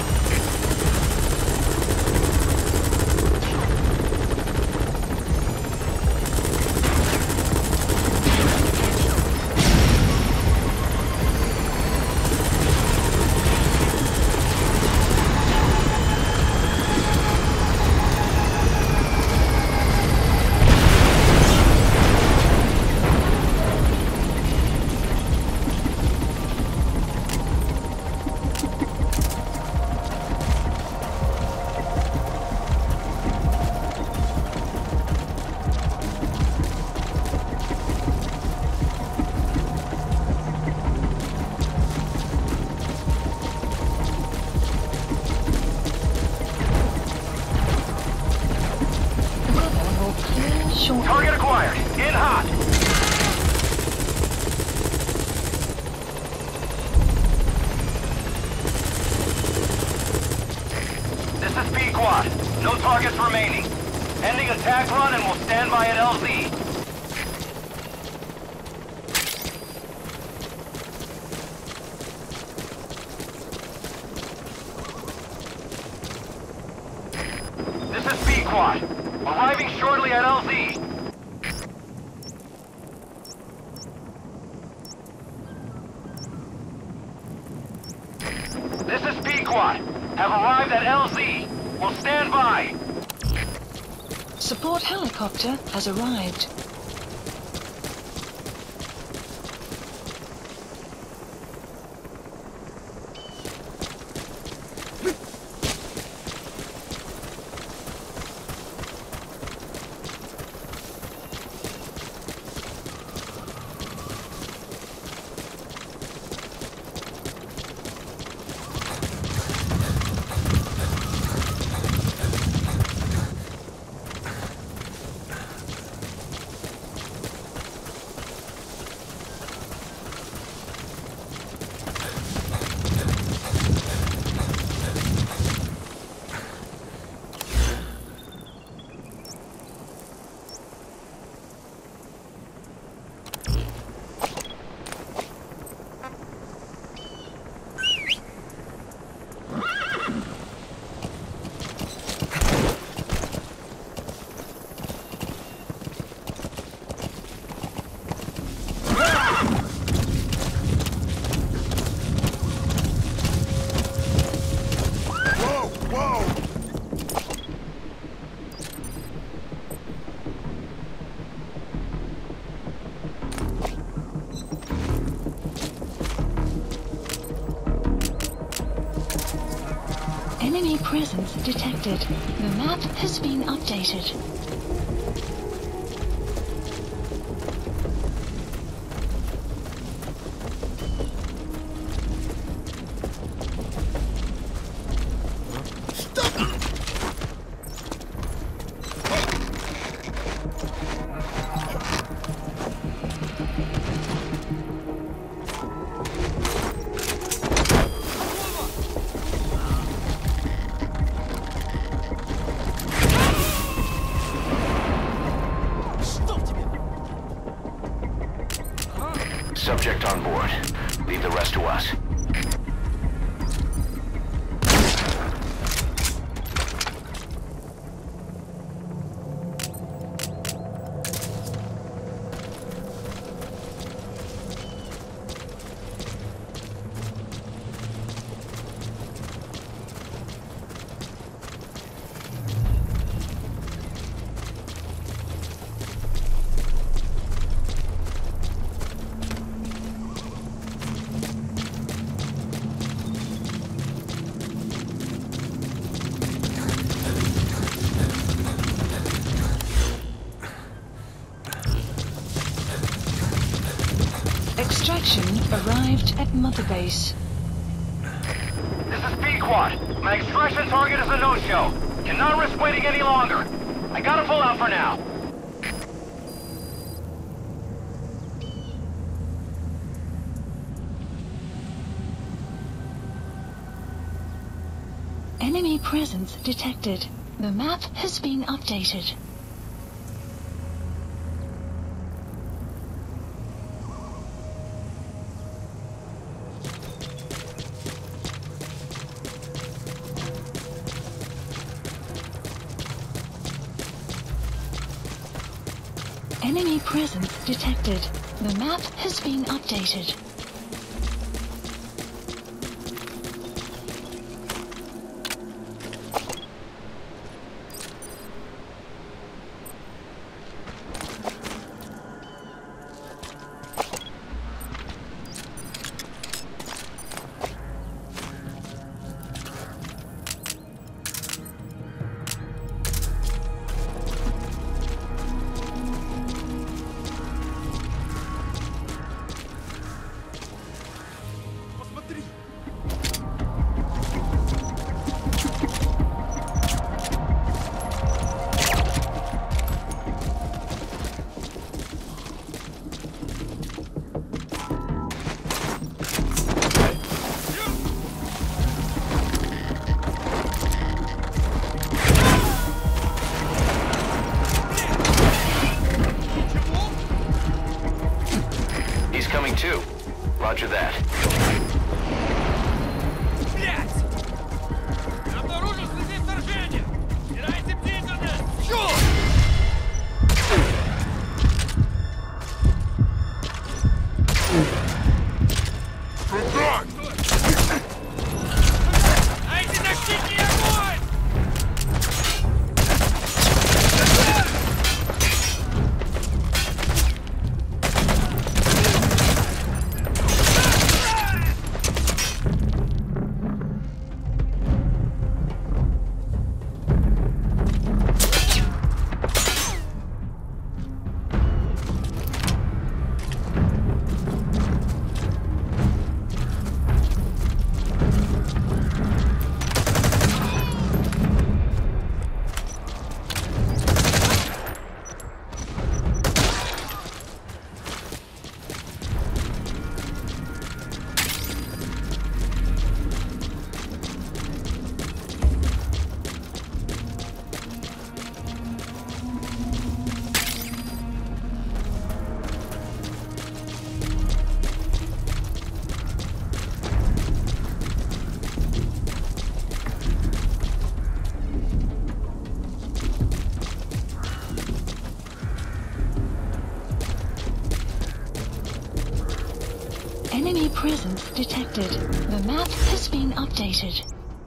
Target acquired. In hot. This is P-Quad. No targets remaining. Ending attack run and we'll stand by at LZ. Arriving shortly at LZ. This is Pequot. Have arrived at LZ. Will stand by.
Support helicopter has arrived. Enemy presence detected. The map has been updated.
Subject on board. Leave the rest to us.
Extraction arrived at Mother Base.
This is Pequot. My extraction target is a no-show. Cannot risk waiting any longer. I gotta pull out for now.
Enemy presence detected. The map has been updated. Enemy presence detected. The map has been updated.
Too. Roger that.
Блядь! Обнаружил следы вторжения! Убирайте бдительность! Чё?
presence detected. The map has been updated.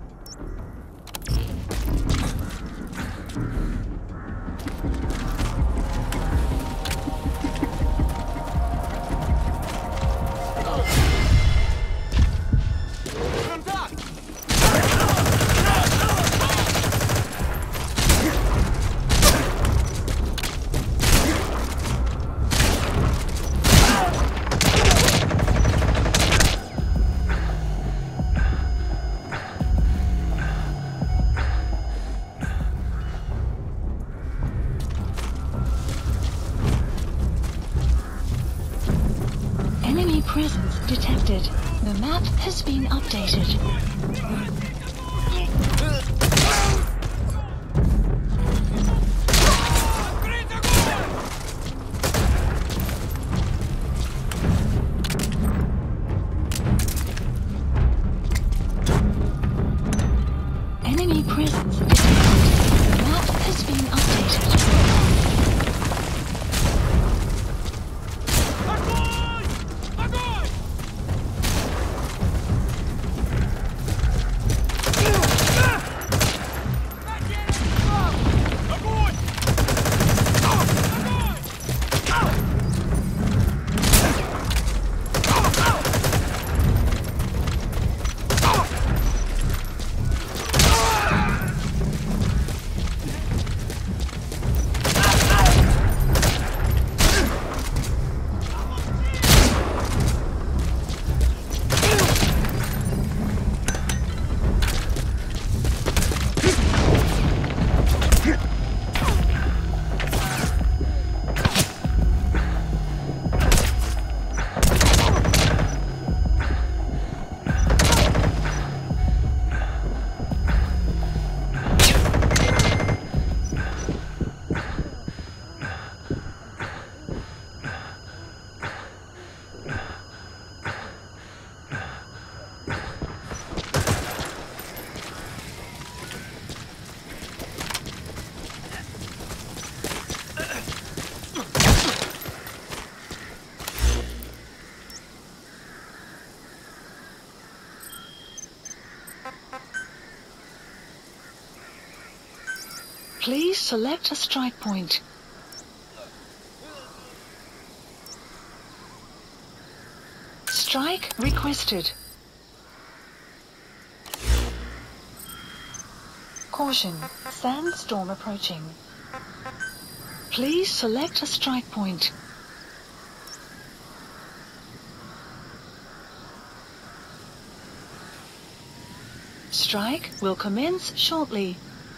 Presence detected. The map has been updated. Enemy presence detected. The map has been updated. Please select a strike point. Strike requested. Caution, sandstorm approaching. Please select a strike point. Strike will commence shortly.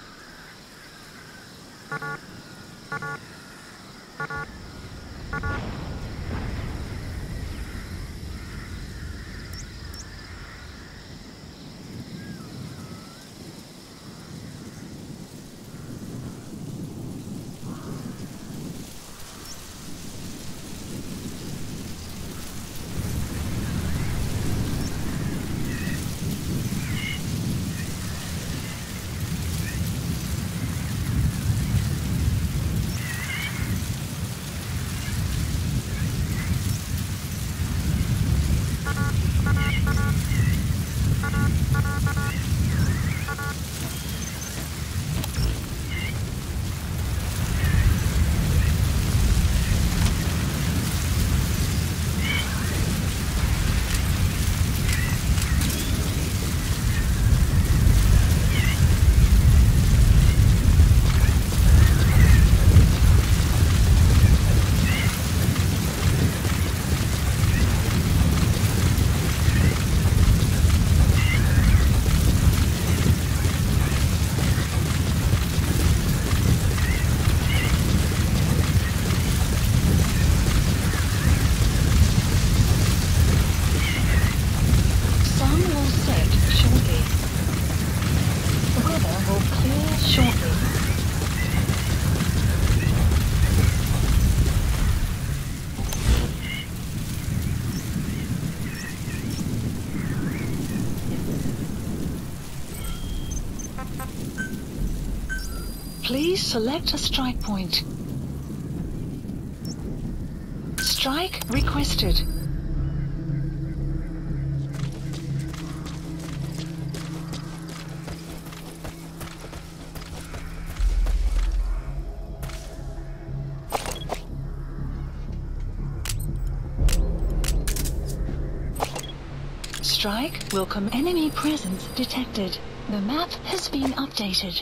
Please select a strike point. Strike requested. Strike will come. Enemy presence detected. The map has been updated.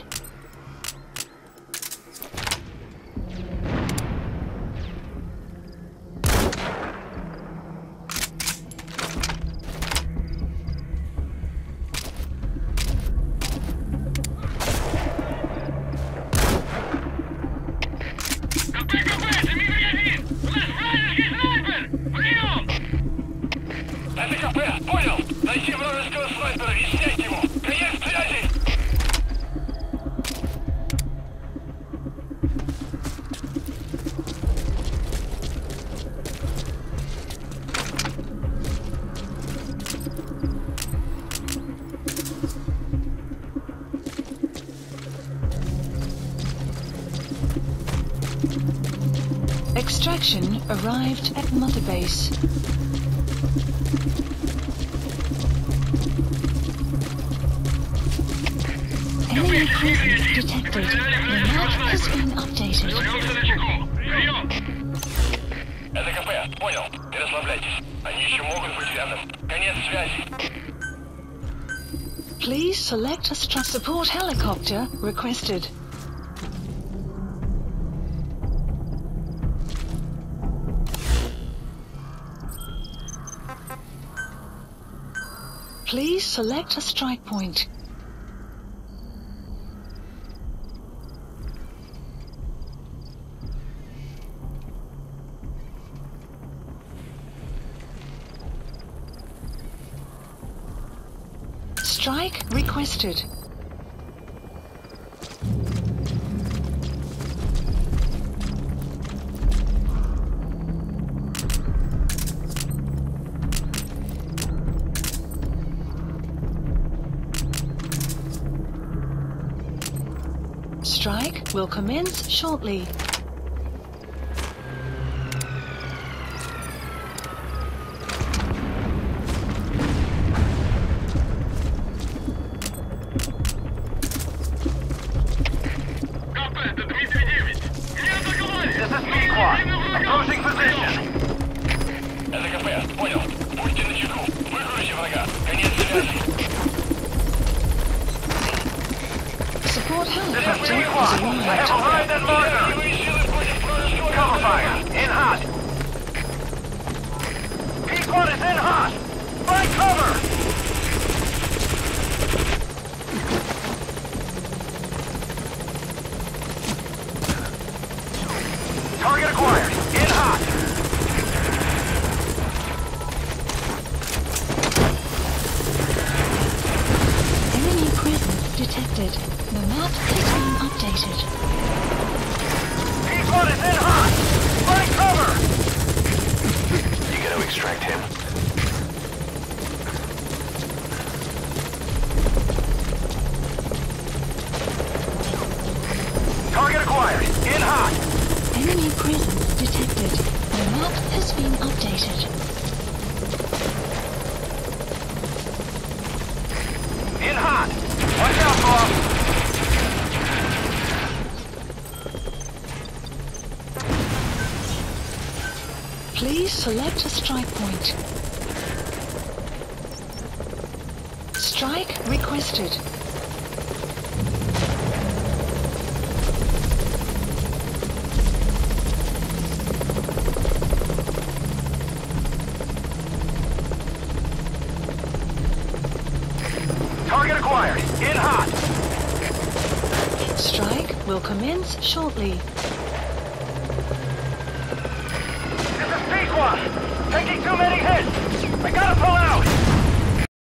Extraction arrived at Mother Base. Enemy presence detected. The map has been updated.
Это КП, понял. Не расслабляйтесь. Они еще могут быть рядом. Конец связи.
Please select a support helicopter requested. Please select a strike point. Strike requested. Strike will commence shortly. Support helicopter has arrived.
Cover fire. In hot. P1 is in hot. Find cover. Target acquired. In hot.
Enemy presence detected. The map has been updated.
P1 is in hot. Find cover.
You gotta extract him.
Target acquired. In hot.
Enemy presence detected. The map has been updated.
In hot. Watch out, boss.
Please select a strike point. Strike requested.
Target acquired. In hot.
Strike will commence shortly.